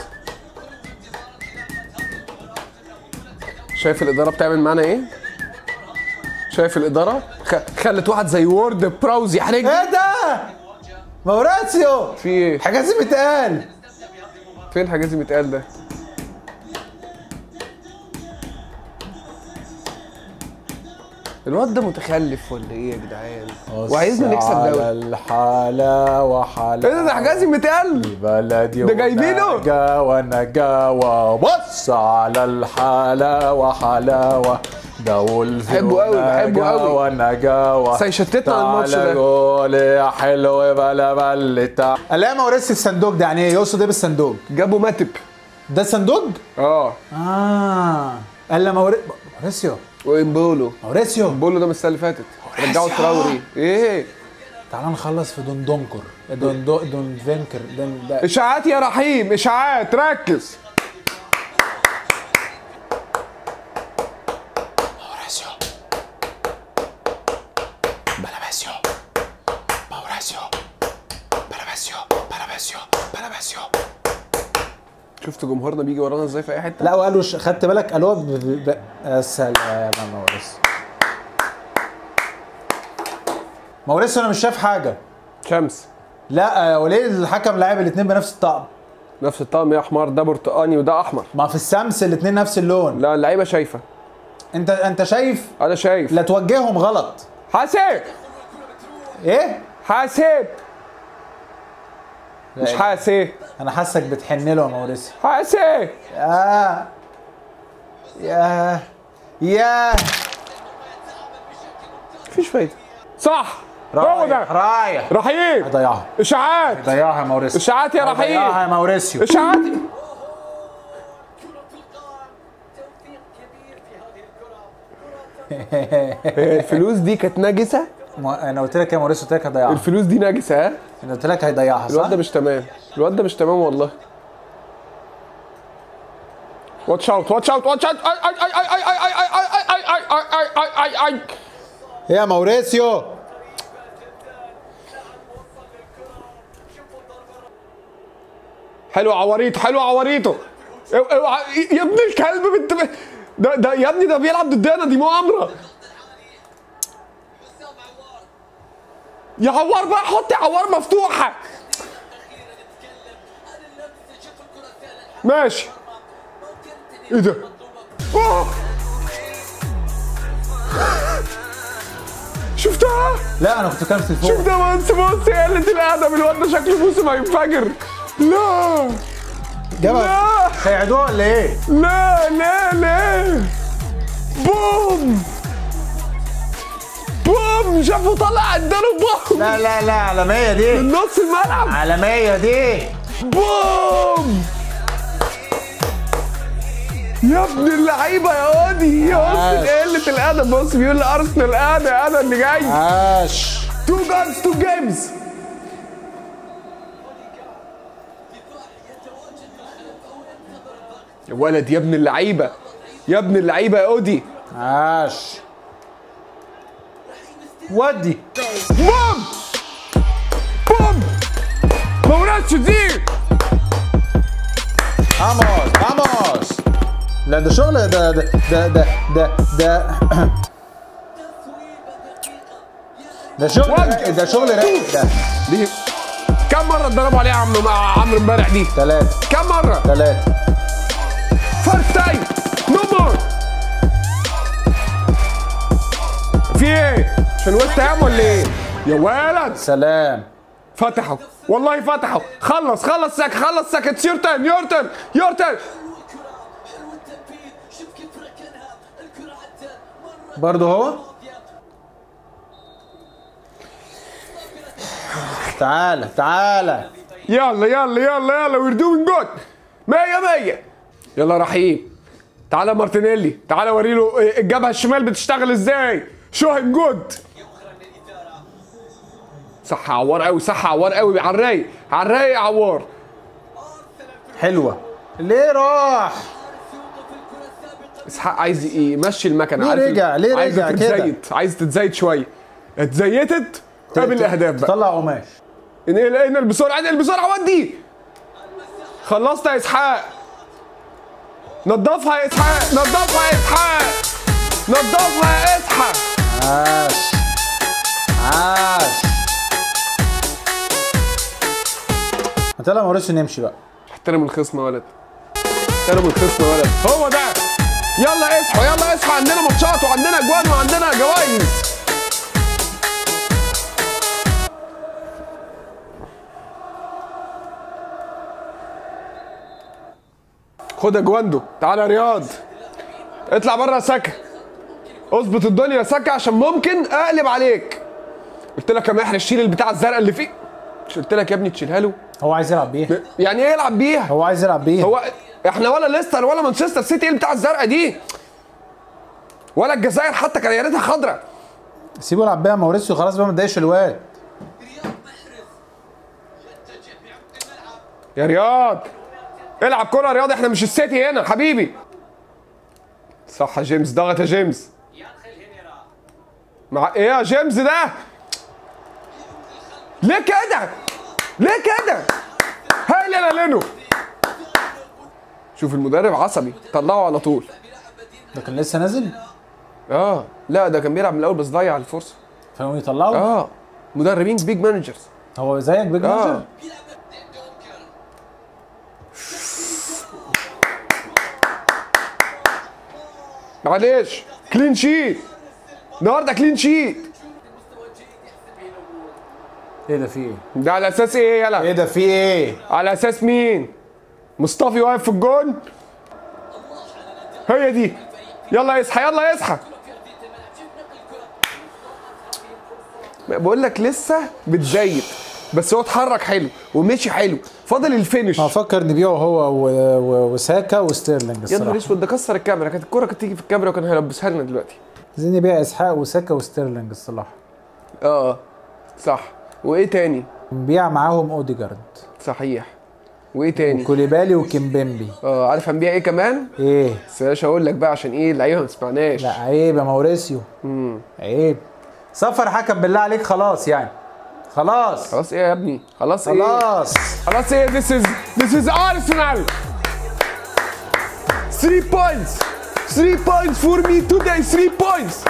شايف الاداره بتعمل معانا ايه؟ شايف الاداره خ... خلت واحد زي وورد براوز يحرجني. ايه ده؟ موريسيو في ايه؟ حجازي بيتقال. فين حجازي متقال ده؟ الواد ده متخلف ولا ايه يا جدعان؟ وعايزنا نكسب دوري. الحالة وحالة ايه ده ده حجازي متقال؟ بلدي ده جايبينه؟ ونجا ونجاوة. بص على الحالة وحلاوة ده ولف بحبه قوي بحبه قوي ونجاوة. بس هيشتتنا على الماتش ده. قول يا حلو بلا بلتا. قال يا موريسيو الصندوق ده يعني ايه؟ يقصد ايه بالصندوق؟ جابوا ماتب. ده صندوق؟ اه اه قال لي موري... موريسيو وامبولو. موريسيو امبولو ده من السنه اللي فاتت رجعوا تراوري. ايه تعال نخلص في دون دونكر دون دو دون فينكر دون ده. اشاعات يا رحيم اشاعات ركز. موريسيو بلاماسيو موريسيو بلاماسيو بلاماسيو بلاماسيو. شفت جمهورنا بيجي ورانا ازاي في اي حته؟ لا وقالوا ش... خدت بالك قالوا ب... ب... ب... السلام يا موريسيو. موريسيو انا مش شايف حاجه. شمس. لا وليه الحكم لاعب الاثنين بنفس الطقم؟ نفس الطقم يا حمار، ده برتقاني وده احمر. ما في الشمس الاثنين نفس اللون. لا اللعيبه شايفه. انت انت شايف؟ انا شايف. لا توجههم غلط. حاسب ايه؟ حاسب. مش حاسب. انا حاسك بتحن له يا موريسيو. حاسب. يا يا يا مفيش فايده. صح هو ده. رايح رايح رحيم. هيضيعها اشاعات هيضيعها يا موريسيو. اشاعات يا رحيم. هيضيعها يا موريسيو. اشاعات. الفلوس دي كانت نجسه. ما- انا قلت لك يا موريسيو قلت لك هيضيعها. الفلوس دي نجسه. ها انا قلت لك هيضيعها صح؟ الواد ده مش تمام، الواد ده مش تمام والله. واتش اوت واتش اوت واتش اوت. اي اي اي اي اي اي اي اي اي اي اي اي. ايه يا موريسيو؟ حلو عوريته حلو عوريته. اوعى يا ابن الكلب بنت ده ده يا ابني ده بيلعب ضدنا، دي مؤامره. يا عوار بقى حط عوار مفتوحه. ماشي. ايه ده؟ أوه. شفتها؟ لا انا كنت بتكلم في التليفون. شفتها بص بص يا قلة الادب، الواد ده شكله موسم هينفجر. لا جابها لا هيعيدوها ولا ايه؟ لا لا لا. بوم بوم شافه طلع اداله بوم لا لا لا عالمية دي. من نص الملعب. عالمية دي. بوم يا ابن اللعيبه يا وادي يا واد قلة الادب. بص بيقول لارسنال انا انا اللي جاي. عاش. تو جولز تو جيمز. يا ولد يا ابن اللعيبه، يا ابن اللعيبه يا اودي. عاش. ودي. بوم بوم موريتسيو دي. فاموس فاموس. لا ده شغل، ده ده ده ده ده ده ده شغل، ده شغل رايق ده. دي كم مرة اتضربوا عليها عمرو مع عمرو امبارح دي؟ ثلاثة. كم مرة؟ ثلاثة. فيرست تايم نو مور. في ايه؟ عشان ويست هام ولا ايه؟ يا ولد سلام. فتحوا والله فتحوا. خلص خلص ساك خلص ساك. اتس يور تيرن يور تيرن يور تيرن. برضه هو. تعالى تعالى. يلا يلا يلا يلا وير دوينج جود. مية مية. يلا رحيم. تعالى مارتينيلي، تعالى وري له الجبهة الشمال بتشتغل ازاي. شو هيم جود. صح عوار قوي، صح عوار قوي. على الرايق على الرايق يا عوار. حلوة. ليه راح؟ اسحاق عايز يمشي المكنه. ليه عارف رجع؟ ليه عايزة رجع كده؟ تتزيت، عايز تتزيت شويه. اتزيتت قابل الاهداف بقى. طلع قماش. انقل انقل بسرعه انقل بسرعه. ودي خلصت يا اسحاق. نضفها يا اسحاق، نضفها يا اسحاق، نضفها يا اسحاق. عاش عاش. ما طلع موريسيو نمشي بقى. احترم الخصم يا ولد، احترم الخصم يا ولد. هو ده. يلا اصحوا يلا اصحوا، عندنا ماتشات وعندنا اجوان وعندنا جوائز. خد يا جواندو. تعالى يا رياض. اطلع بره يا سكا. اظبط الدنيا يا سكا عشان ممكن اقلب عليك. قلت لك يا محر شيل البتاع الزرقاء اللي فيه. مش قلت لك يا ابني تشيلها له؟ هو عايز يلعب بيها. يعني ايه يلعب بيها؟ هو عايز يلعب بيها. هو احنا ولا ليستر ولا مانشستر سيتي ايه البتاع الزرقاء دي؟ ولا الجزائر حتى كان يا ريتها خضراء. سيبه يلعب بيها موريسيو خلاص بقى، ما تضايقش الواد. يا رياض العب كرة يا رياض، احنا مش السيتي هنا حبيبي. صح يا جيمس، ضغط يا جيمس. مع ايه يا جيمس ده؟ ليه كده؟ ليه كده؟ هاي انا لينو. شوف المدرب عصبي، طلعه على طول. ده كان لسه نازل؟ اه لا ده كان بيلعب من الاول بس ضيع الفرصه. فهم يطلعوا؟ اه مدربين بيج مانجرز. هو زيك بيج مانجر؟ اه معلش كلين شيت النهارده، كلين شيت. ايه ده في ايه؟ ده على اساس ايه يلا؟ ايه ده في ايه؟ على اساس مين؟ مصطفي واقف في الجون. هي دي. يلا اصحى يلا اصحى. بقول لك لسه بتزيد بس هو اتحرك حلو ومشي حلو، فاضل الفينش. افكر نبيعه هو و... و... وساكا وستيرلينج يا الصراحه. نهار اسود ده كسر الكاميرا، كانت الكوره كانت تيجي في الكاميرا وكان هيلبسها لنا دلوقتي. عايزين نبيع اسحاق وساكا وستيرلينج الصراحه. اه صح. وايه تاني؟ نبيع معاهم اوديجارد. صحيح. وايه تاني؟ كوليبالي وكيمبيمبي. اه عارف هنبيع ايه كمان؟ ايه؟ بس مش هقول لك بقى عشان ايه اللعيبه ما تسمعناش. لا عيب يا موريسيو. امم عيب. صفر حكم بالله عليك خلاص يعني. خلاص خلاص ايه يا ابني؟ خلاص ايه؟ خلاص خلاص ايه؟ This is this is Arsenal. three points. three points for me today. three points.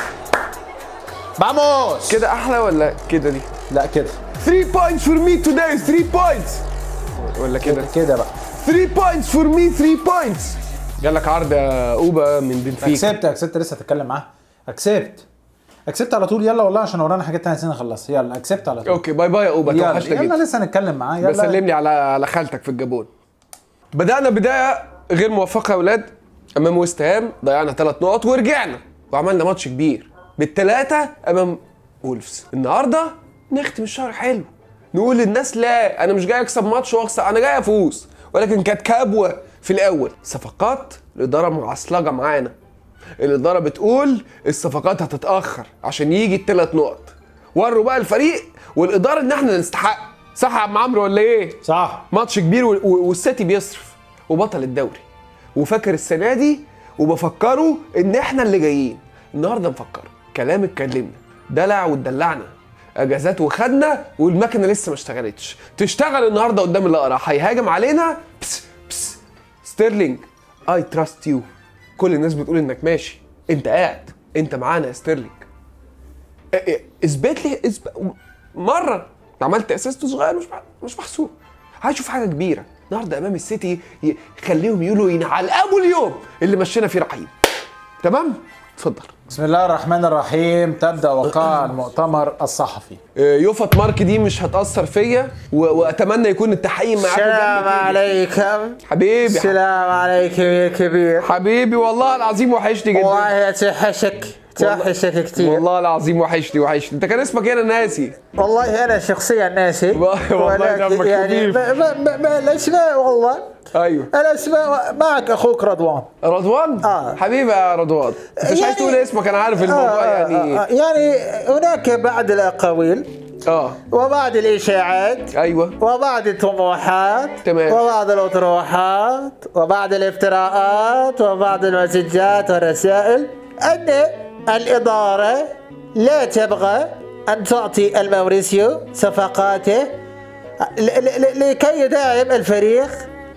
فاموس. كده احلى ولا كده دي؟ لا كده. three points for me today. three points. ولا كده؟ كده بقى. three points for me. three points. جالك عرض يا اوبا من بنفيكا. اكسبت اكسبت لسه هتتكلم معاه. اكسبت اكسبت على طول. يلا والله عشان ورانا حاجات تانية نسينا نخلصها. يلا اكسبت على طول. اوكي باي باي يا اوبا، يلا توحشنا يلا جدا. لسه هنتكلم معاه. يلا بسلم لي على على خالتك في الجابون. بدأنا بداية غير موفقة يا ولاد امام ويست هام، ضيعنا ثلاث نقط ورجعنا وعملنا ماتش كبير بالثلاثة امام وولفز. النهارده نختم الشهر حلو، نقول للناس لا انا مش جاي اكسب ماتش واخسر، انا جاي افوز، ولكن كانت كبوة في الاول. صفقات الادارة معصلجة معانا، الادارة بتقول الصفقات هتتأخر عشان يجي الثلاث نقط. وروا بقى الفريق والادارة ان احنا نستحق. صح يا عم عمرو ولا ايه؟ صح. ماتش كبير والسيتي بيصرف وبطل الدوري وفاكر السنه دي وبفكره ان احنا اللي جايين. النهارده نفكر كلام اتكلمنا، دلع واتدلعنا، اجازات وخدنا، والمكنه لسه ما اشتغلتش. تشتغل النهارده قدام الاقرع، هيهاجم علينا. بس بس ستيرلينج اي تراست يو. كل الناس بتقول انك ماشي، انت قاعد، انت معانا يا ستيرلينج. اثبت لي اثبت مره عملت اسيست صغير مش مش محسوب. عايز اشوف حاجه كبيره النهارده امام السيتي، يخليهم يقولوا ينعلقوا اليوم اللي مشينا فيه رحيم. تمام؟ اتفضل. بسم الله الرحمن الرحيم. تبدأ وقائع المؤتمر الصحفي. يوفط مارك دي مش هتأثر فيا، واتمنى يكون التحقيق معاكم. السلام عليكم حبيبي. السلام عليكم يا كبير. حبيبي والله العظيم وحشني جدا. والله توحشك توحشك كتير. والله العظيم وحشني وحشني. انت كان اسمك ايه؟ انا ناسي. والله انا شخصيا ناسي. والله دمك يعني خفيف. ما, ما, ما, ما الاسماء والله. ايوه الاسماء معك اخوك رضوان. رضوان؟ آه. حبيبي يا رضوان. انت مش يعني عايز تقول اسمك؟ انا عارف الموضوع. آه يعني آه آه يعني هناك بعض الاقاويل اه وبعض الاشاعات ايوه وبعض الطموحات تمام. وبعض الاطروحات وبعض الافتراءات وبعض المسجات والرسائل ان الاداره لا تبغى ان تعطي الموريسيو صفقاته لكي يداعم الفريق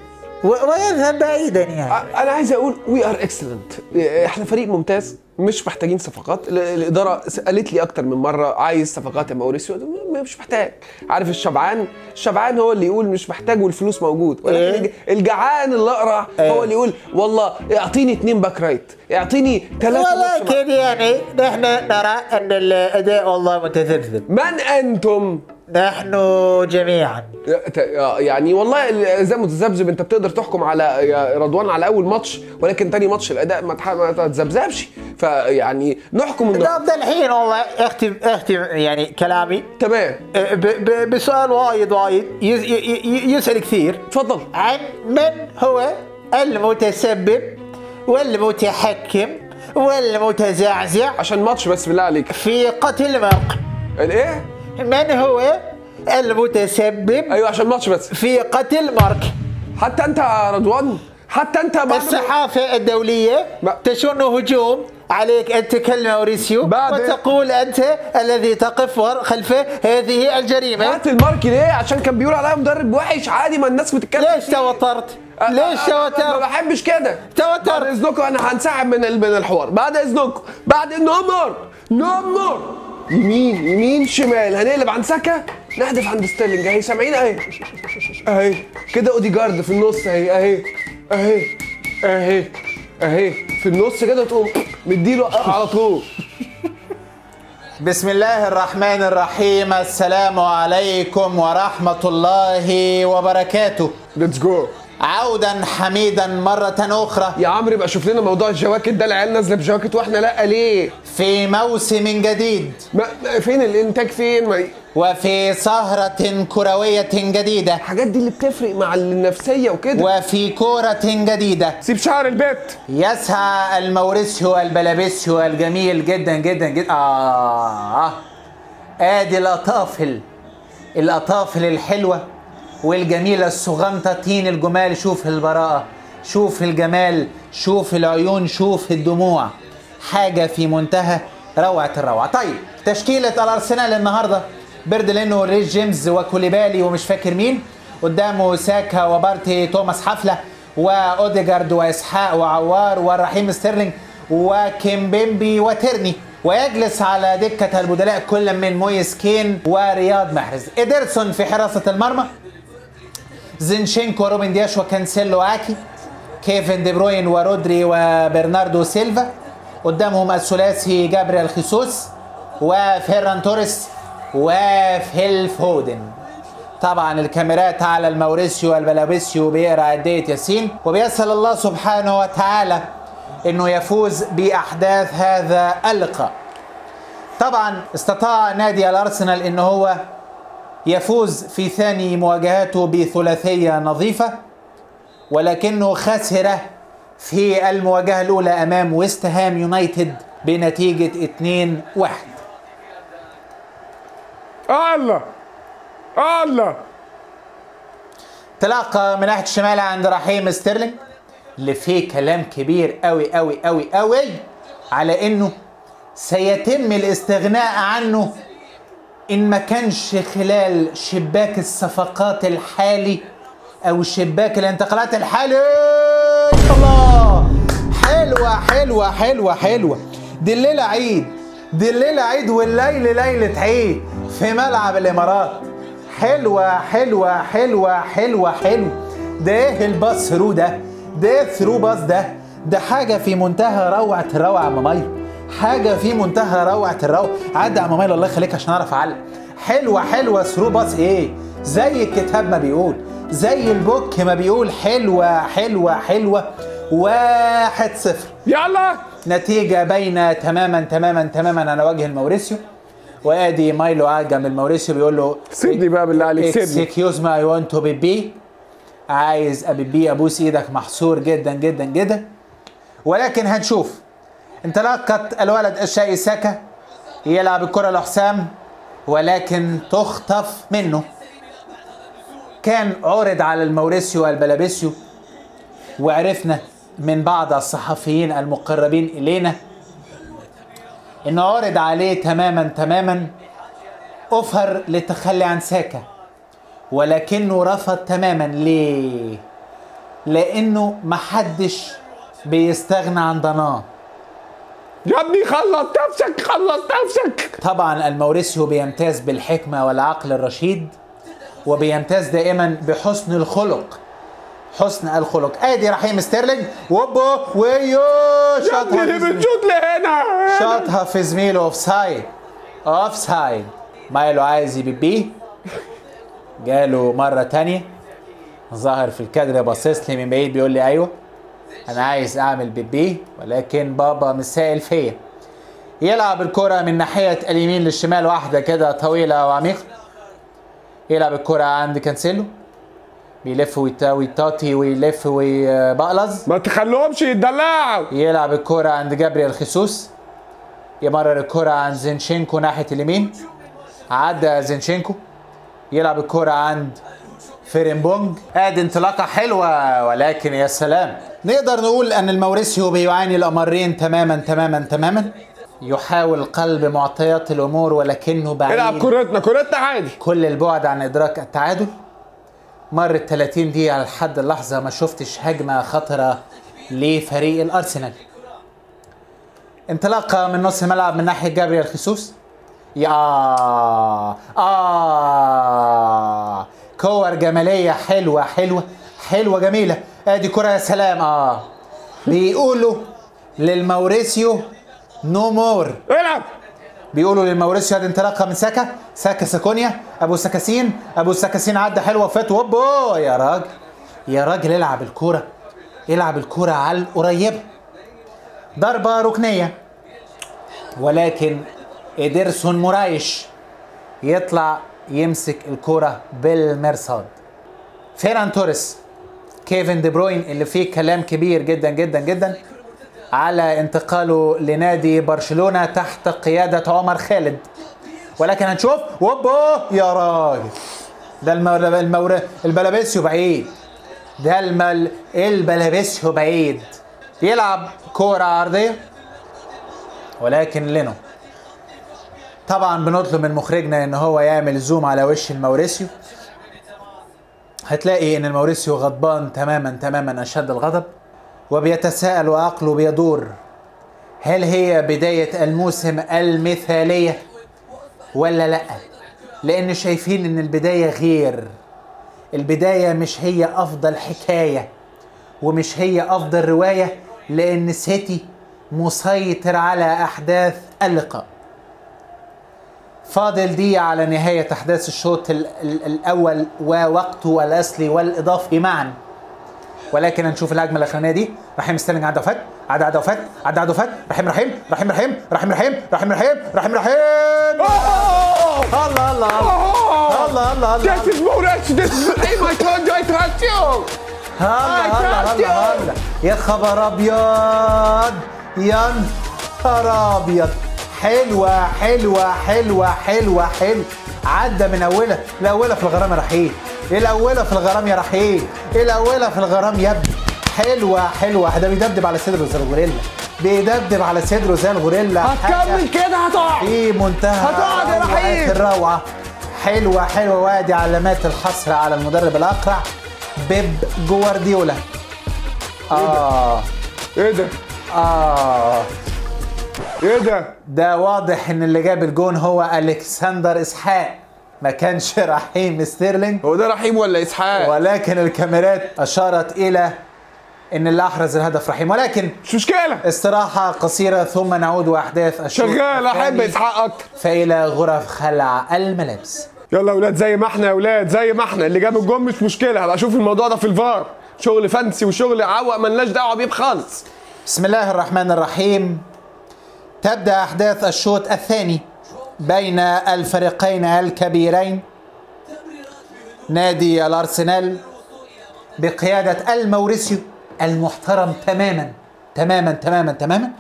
ويذهب بعيدا. يعني انا عايز اقول وي ار اكسلنت. احنا فريق ممتاز، مش محتاجين صفقات. الاداره قالت لي اكتر من مره عايز صفقات يا موريسيو، مش محتاج. عارف الشبعان الشبعان هو اللي يقول مش محتاج والفلوس موجود، ولكن إيه؟ الجعان اللي اقرع إيه؟ هو اللي يقول والله اعطيني اتنين باك رايت، اعطيني ثلاثه. ولكن يعني نحن نرى ان الاداء والله متذبذب. من انتم؟ نحن جميعا. يعني والله زي متذبذب. انت بتقدر تحكم على يا رضوان على اول ماتش، ولكن تاني ماتش الاداء ما تتذبذبش. فيعني نحكم النهارده الحين والله اختم اختم يعني كلامي. تمام. بسؤال وايد وايد يسأل كثير. اتفضل. عن من هو المتسبب والمتحكم والمتزعزع عشان ماتش بس بالله عليك في قتل مرق. الايه؟ من هو المتسبب؟ ايوه عشان ماتش بس في قتل مارك. حتى انت يا رضوان، حتى انت الصحافه الدوليه ما. تشن هجوم عليك انت كالموريسيو وتقول انت الذي تقف خلف هذه الجريمه. قتل مارك ليه؟ عشان كان بيقول عليها مدرب وحش. عادي، ما الناس بتتكلم. ليش توترت؟ ليش توترت؟ ما بحبش كده. توترت. بعد اذنكم انا هنسحب من من الحوار. بعد اذنكم، بعد نمر نمر يمين يمين شمال، هنقلب عن سكه نحدف عند ستيرلينج. اهي سامعين؟ اهي اهي كده اوديجارد في النص. اهي اهي اهي اهي اهي في النص كده، تقوم مديله على طول. بسم الله الرحمن الرحيم. السلام عليكم ورحمة الله وبركاته. ليتس جو. عودا حميدا مرة أخرى. يا عمرو يبقى شوف لنا موضوع الجواكت ده. العيال نازله بجواكت واحنا لا. ليه؟ في موسم جديد. ما فين الانتاج؟ فين؟ ما... وفي سهرة كروية جديدة. الحاجات دي اللي بتفرق مع النفسية وكده. وفي كورة جديدة. سيب شعر البيت. يسعى الموريسيو البلابيسيو الجميل جدا جدا جدا. آه آدي الأطافل الأطافل الحلوة والجميلة الصغنطتين الجمال. شوف البراءة، شوف الجمال، شوف العيون، شوف الدموع. حاجة في منتهى روعة الروعة. طيب تشكيلة الأرسنال النهاردة برد لأنه ريس جيمس وكوليبالي ومش فاكر مين قدامه، ساكا وبارتي توماس حفلة وأوديجارد وإسحاق وعوار ورحيم ستيرلينج وكيمبيمبي وتيرني. ويجلس على دكة البدلاء كل من مويس كين ورياض محرز. إيدرسون في حراسة المرمى، زينشينكو وروبن دياش وكانسيلو آكي، كيفن دي بروين ورودري وبرناردو سيلفا. قدامهم الثلاثي جابريال خيسوس وفيران توريس وفيل فودن. طبعا الكاميرات على الموريسيو البلابيسيو بيقرا قديه ياسين وبيسأل الله سبحانه وتعالى انه يفوز باحداث هذا اللقاء. طبعا استطاع نادي الارسنال انه هو يفوز في ثاني مواجهاته بثلاثيه نظيفه، ولكنه خسر في المواجهه الاولى امام ويست هام يونايتد بنتيجه اتنين واحد. الله الله. تلقى من ناحيه الشمال عند رحيم ستيرلينج، اللي فيه كلام كبير قوي قوي قوي قوي على انه سيتم الاستغناء عنه ان ما كانش خلال شباك الصفقات الحالي او شباك الانتقالات الحالي. الله، حلوة حلوة حلوة حلوة. دي الليلة عيد، دي الليلة عيد والليل ليلة عيد في ملعب الامارات. حلوة حلوة حلوة حلوة حلوة. ده ايه الباص ثرو ده؟ ده ايه ثرو باص ده؟ ده حاجة في منتهى روعة الروعة يا عم مايل، حاجة في منتهى روعة الروعة. عدى يا عم مايل الله يخليك عشان اعرف اعلق. حلوة حلوة ثرو باص ايه؟ زي الكتاب ما بيقول، زي البوك ما بيقول. حلوة حلوة حلوة. واحد صفر. يلا نتيجة باينة تماما تماما تماما على وجه الموريسيو. وادي مايلو قاعد جنب الموريسيو بيقول له سيبني بقى بالله عليك، سيبني. اكسكيوز مي اي ونت تو بيبي، عايز ابيبي ابوس ايدك، محصور جدا جدا جدا. ولكن هنشوف انطلاقة الولد الشقي ساكا، يلعب الكرة لحسام ولكن تخطف منه. كان عرض على الموريسيو البلابيسيو، وعرفنا من بعض الصحفيين المقربين إلينا إنه عرض عليه تماما تماما أوفر للتخلي عن ساكا، ولكنه رفض تماما. ليه؟ لأنه محدش بيستغنى عن ضناه. يا ابني خلص نفسك، خلص نفسك. طبعا الموريسيو بيمتاز بالحكمة والعقل الرشيد، وبيمتاز دائما بحسن الخلق، حسن الخلق. ادي رحيم ستيرلينج وبو ويو شاطها اللي بتشوط لهنا، شاطها في زميله اوف سايد، اوف سايد. مايلو عايز يبيبيه، جاله مرة تانية، ظاهر في الكادر باصص لي من بعيد بيقول لي ايوه انا عايز اعمل بيبيه، ولكن بابا مش سائل فيا. يلعب الكرة من ناحية اليمين للشمال، واحدة كده طويلة وعميقة. يلعب الكرة عند كانسيلو، بيلف ويطاطي ويلف ويبقلظ، ما تخلوهمش يتدلعوا. يلعب الكرة عند جابرييل خيسوس، يمرر الكرة عند زينشينكو ناحية اليمين، عدى زينشينكو. يلعب الكرة عند فيرمبونج. ادي انطلاقة حلوة، ولكن يا سلام، نقدر نقول ان الموريسيو بيعاني الامرين تماما تماما تماما. يحاول قلب معطيات الامور ولكنه بعيد. العب كرتنا، كرتنا عادي، كل البعد عن ادراك التعادل. مرت ثلاثين دقيقة لحد اللحظة ما شفتش هجمة خطرة لفريق الارسنال. انطلاقة من نص الملعب من ناحية جابرييل خيسوس. يا آه كور جمالية حلوة حلوة حلوة جميلة. ادي كرة يا سلام. اه بيقولوا للموريسيو نو مور. العب. بيقولوا للموريسيو ادي انطلاقة من ساكا، ساكا ساكونيا، ابو ساكاسين، ابو ساكاسين عدى حلوة فات وبو. يا راجل يا راجل العب الكرة، العب الكرة على القريبة. ضربة ركنية، ولكن إيدرسون مورايش يطلع يمسك الكرة بالمرصاد. فيران توريس، كيفن دي بروين اللي فيه كلام كبير جدا جدا جدا على انتقاله لنادي برشلونة تحت قيادة عمر خالد، ولكن هنشوف. وبو يا راجل، ده المور... المور... البلابيسيو بعيد، ده المل... البلابيسيو بعيد. يلعب كرة عرضية، ولكن لينو طبعا بنطلب من مخرجنا ان هو يعمل زوم على وش الموريسيو. هتلاقي ان الموريسيو غضبان تماما تماما اشد الغضب، وبيتساءل وعقله بيدور، هل هي بداية الموسم المثالية ولا لا؟ لان شايفين ان البداية غير، البداية مش هي افضل حكاية ومش هي افضل رواية، لان سيتي مسيطر على احداث اللقاء. فاضل دقيقة على نهاية أحداث الشوط الأول ووقته الأصلي والإضافي معا، ولكن هنشوف الهجمة الأخرانية دي. رحيم ستيرلينج عدى وفات، عدى عدى وفات، عدى عدى وفات. رحيم رحيم رحيم رحيم رحيم رحيم رحيم رحيم رحيم رحيم. الله الله الله الله الله. This is Moraes, this is Raheem. I told you I trust you. الله الله الله الله. يا خبر أبيض، يا نهار أبيض. حلوة حلوة حلوة حلوة حلوة. عدى من أولها لأولها في الغرام يا رحيم، الأولها في الغرام يا رحيم، الأولها في الغرام يا ابني. حلوه حلوه، ده بيدبدب على صدره زي الغوريلا، بيدبدب على صدره زي الغوريلا. هتكمل كده هتقع في منتهى هتقعد يا رحيم. الروعه. حلوه حلوه، وادي علامات الحصر على المدرب الاقرع بيب جوارديولا. اه ايه ده؟ اه ايه ده؟ ده واضح ان اللي جاب الجون هو الكسندر اسحاق، ما كانش رحيم ستيرلينج. هو ده رحيم ولا اسحاق؟ ولكن الكاميرات اشارت الى ان اللي احرز الهدف رحيم، ولكن مش مشكله. استراحه قصيره ثم نعود واحداث الشوط شغال، احب الثاني اسحاق اكتر. فالى غرف خلع الملابس. يلا يا اولاد زي ما احنا يا اولاد، زي ما احنا. اللي جاب الجون مش مشكله، هبقى اشوف الموضوع ده في الفار. شغل فانسي وشغل عوق ملناش دعوه بيه خالص. بسم الله الرحمن الرحيم. تبدأ أحداث الشوط الثاني بين الفريقين الكبيرين، نادي الأرسنال بقيادة الموريسيو المحترم تماما تماما تماما تماما،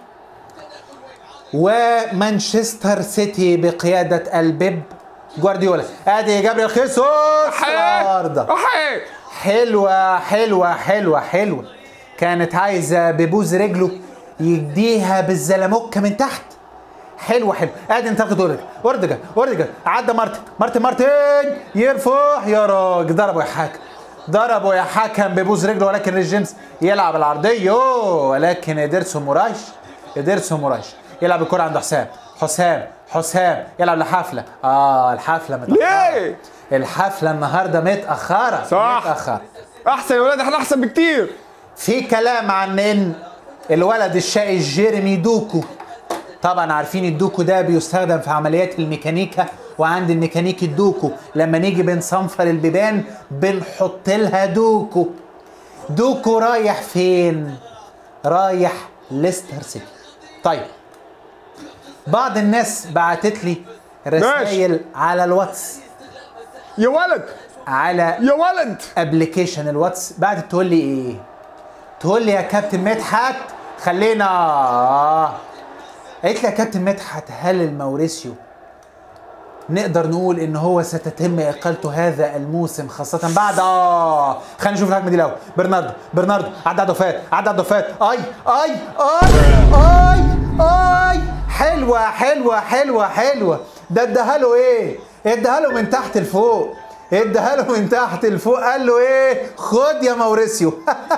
ومانشستر سيتي بقيادة البيب جوارديولا. ادي جابريل خيسوس النهارده. حلوة حلوة حلوة حلوة، كانت عايزة ببوز رجله يديها بالزلموكة من تحت. حلوة حلوة. ادي انت تاخد اورديجر اورديجر اورديجر عدى مارتن مارتن مارتن يرفع يا راجل، ضربه يا حكم، ضربه يا حكم ببوز رجله، ولكن ريس جيمس يلعب العرضية، ولكن ادرسون مورايش ادرسون مورايش يلعب الكرة عند حسام حسام حسام يلعب لحفلة. اه الحفلة متأخرة. ليه؟ الحفلة النهاردة متأخرة. صح متأخرة. احسن يا ولاد، احنا احسن بكتير. في كلام عن ان الولد الشقي جيرمي دوكو، طبعا عارفين الدوكو ده بيستخدم في عمليات الميكانيكا، وعند الميكانيكي الدوكو لما نيجي بنصنفر البيبان بنحط لها دوكو. دوكو رايح فين؟ رايح ليستر سيتي. طيب بعض الناس بعتت لي رسائل على الواتس يا ولد على يا ولد ابلكيشن الواتس، بعد تقول لي ايه؟ تقول لي يا كابتن مدحت خلينا آه. قالت لي يا كابتن مدحت، هل الموريسيو نقدر نقول ان هو ستتم اقالته هذا الموسم، خاصة بعد اه خلينا نشوف الهجمة دي الاول. برناردو برناردو عدى عدى فات عدى عدى فات اي اي اي اي اي حلوة حلوة حلوة حلوة. ده اداها له ايه؟ اداها له من تحت لفوق، اداها له من تحت لفوق، قال له ايه؟ خد يا موريسيو.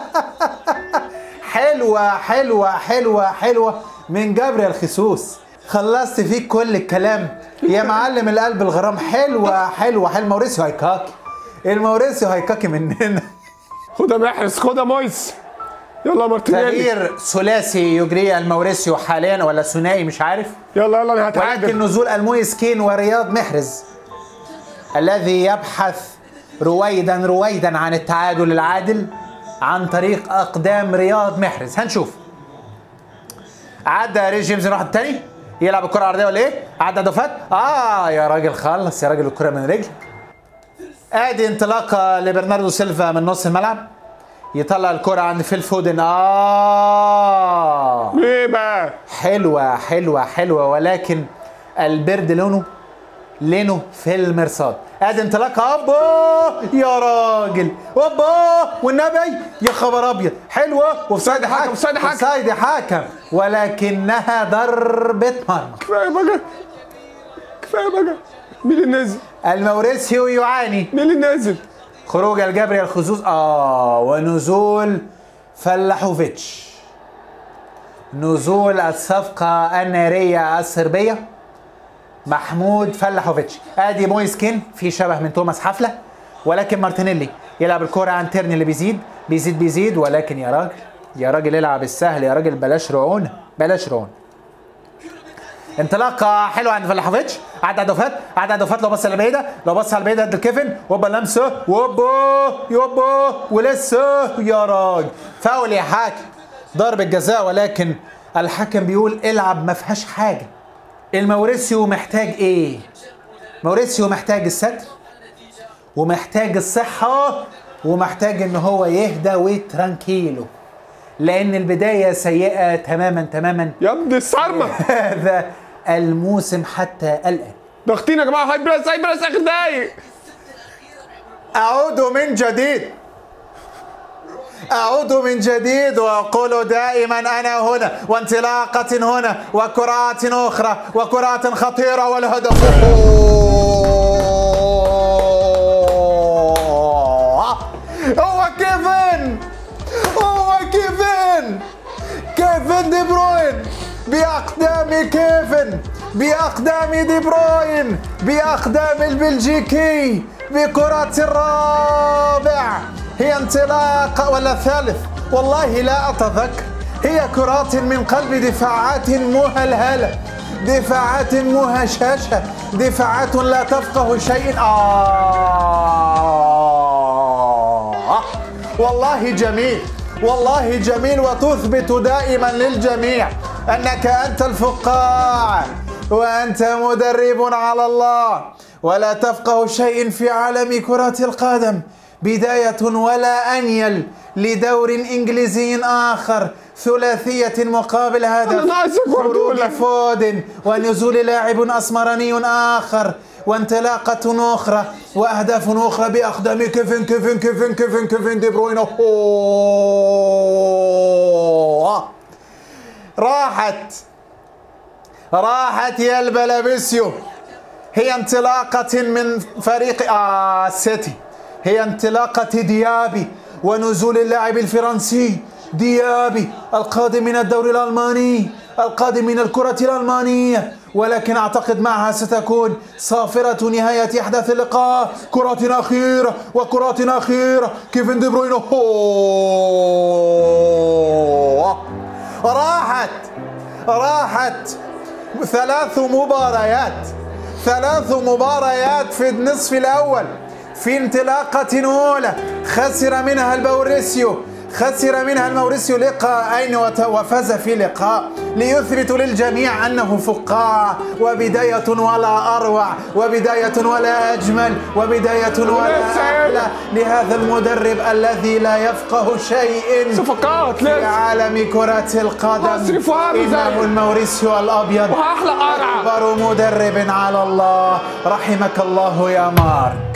حلوة حلوة حلوة حلوة من جابريل خيسوس. خلصت فيك كل الكلام يا معلم القلب الغرام. حلوة حلوة حلوة. موريسيو هيكاكي، الموريسيو هيكاكي مننا. خدها محرز، خدها مويس. يلا مارتينيلي. تغيير ثلاثي يجريه الموريسيو حاليا، ولا ثنائي مش عارف. يلا يلا انا هتعادل. ولكن نزول المويس كين ورياض محرز الذي يبحث رويدا رويدا عن التعادل العادل عن طريق اقدام رياض محرز. هنشوف. عدى ريس جيمس يروح الثاني يلعب الكره العرضيه ولا ايه؟ عدى دفات. اه يا راجل خلص يا راجل الكره من رجلك. ادي انطلاقه لبرناردو سيلفا من نص الملعب، يطلع الكره عند فيل فودن. اه ايه بقى؟ حلوه حلوه حلوه، ولكن البرد لونه لينو في المرصاد. ادي انطلاقه اوبا يا راجل اوبا والنبي يا خبر ابيض. حلوه اوفسايد حكم اوفسايد حكم اوفسايد حكم، ولكنها ضربه مرمى. كفايه بقى كفايه بقى. مين اللي نازل؟ الموريسيو يعاني. مين اللي نازل؟ خروج الجبري الخصوص اه ونزول فلاحوفيتش، نزول الصفقه الناريه الصربيه محمود فلاحوفيتش. ادي مويس كين في شبه من توماس حفله، ولكن مارتينيلي يلعب الكره عن تيرني اللي بيزيد بيزيد بيزيد، ولكن يا راجل يا راجل العب السهل يا راجل، بلاش رعونه بلاش رعونه. انطلاقه حلوه عند فلاحوفيتش، عدى دفات عدى دفات، لو بص على البعيده لو بص على البعيده قد الكيفن وبا لمسه وبا يوبا ولسه يا راجل فاول يا حاكم، ضربه جزاء، ولكن الحكم بيقول العب ما فيهاش حاجه. الموريسيو محتاج ايه؟ موريسيو محتاج الستر ومحتاج الصحة ومحتاج ان هو يهدى وترانكيلو، لان البداية سيئة تماما تماما يا ابن الصرمة. هذا الموسم حتى الان. ضاغطين يا جماعة. هاي بريس هاي بريس اخر دقايق. اعود من جديد. أعود من جديد وأقول دائما أنا هنا، وانطلاقة هنا، وكرات أخرى، وكرات خطيرة، والهدف هو كيفن، هو كيفن، كيفن دي بروين، بأقدام كيفن، بأقدام دي بروين، بأقدام البلجيكي، بكرة الرابع. هي انطلاقة ولا الثالث، والله لا أتذكر. هي كرات من قلب دفاعات مهلهلة، دفاعات مهشاشة، دفاعات لا تفقه شيء. آه والله جميل، والله جميل، وتثبت دائما للجميع أنك أنت الفقاع، وأنت مدرب على الله، ولا تفقه شيء في عالم كرة القدم. بداية ولا أنيل لدور إنجليزي آخر، ثلاثية مقابل هدف، خروج فودن ونزول لاعب أسمراني آخر، وانطلاقة أخرى، وأهداف أخرى بأقدام كيفن كيفن كيفن كيفن كيفن دي بروين. راحت راحت يا البلابيسيو. هي انطلاقة من فريق آه السيتي، هي انطلاقة ديابي ونزول اللاعب الفرنسي ديابي القادم من الدوري الألماني، القادم من الكرة الألمانية، ولكن أعتقد معها ستكون صافرة نهاية أحداث اللقاء. كرات أخيرة وكرات أخيرة، كيفن دي بروين. راحت راحت ثلاث مباريات، ثلاث مباريات في النصف الأول. في انطلاقة أولى خسر منها البوريسيو، خسر منها الموريسيو لقاءين وفاز في لقاء، ليثبت للجميع أنه فقاع. وبداية ولا أروع، وبداية ولا أجمل، وبداية ولا أحلى لهذا المدرب الذي لا يفقه شيء في عالم كرة القدم. إنه الموريسيو الأبيض، أكبر مدرب على الله. رحمك الله يا مار.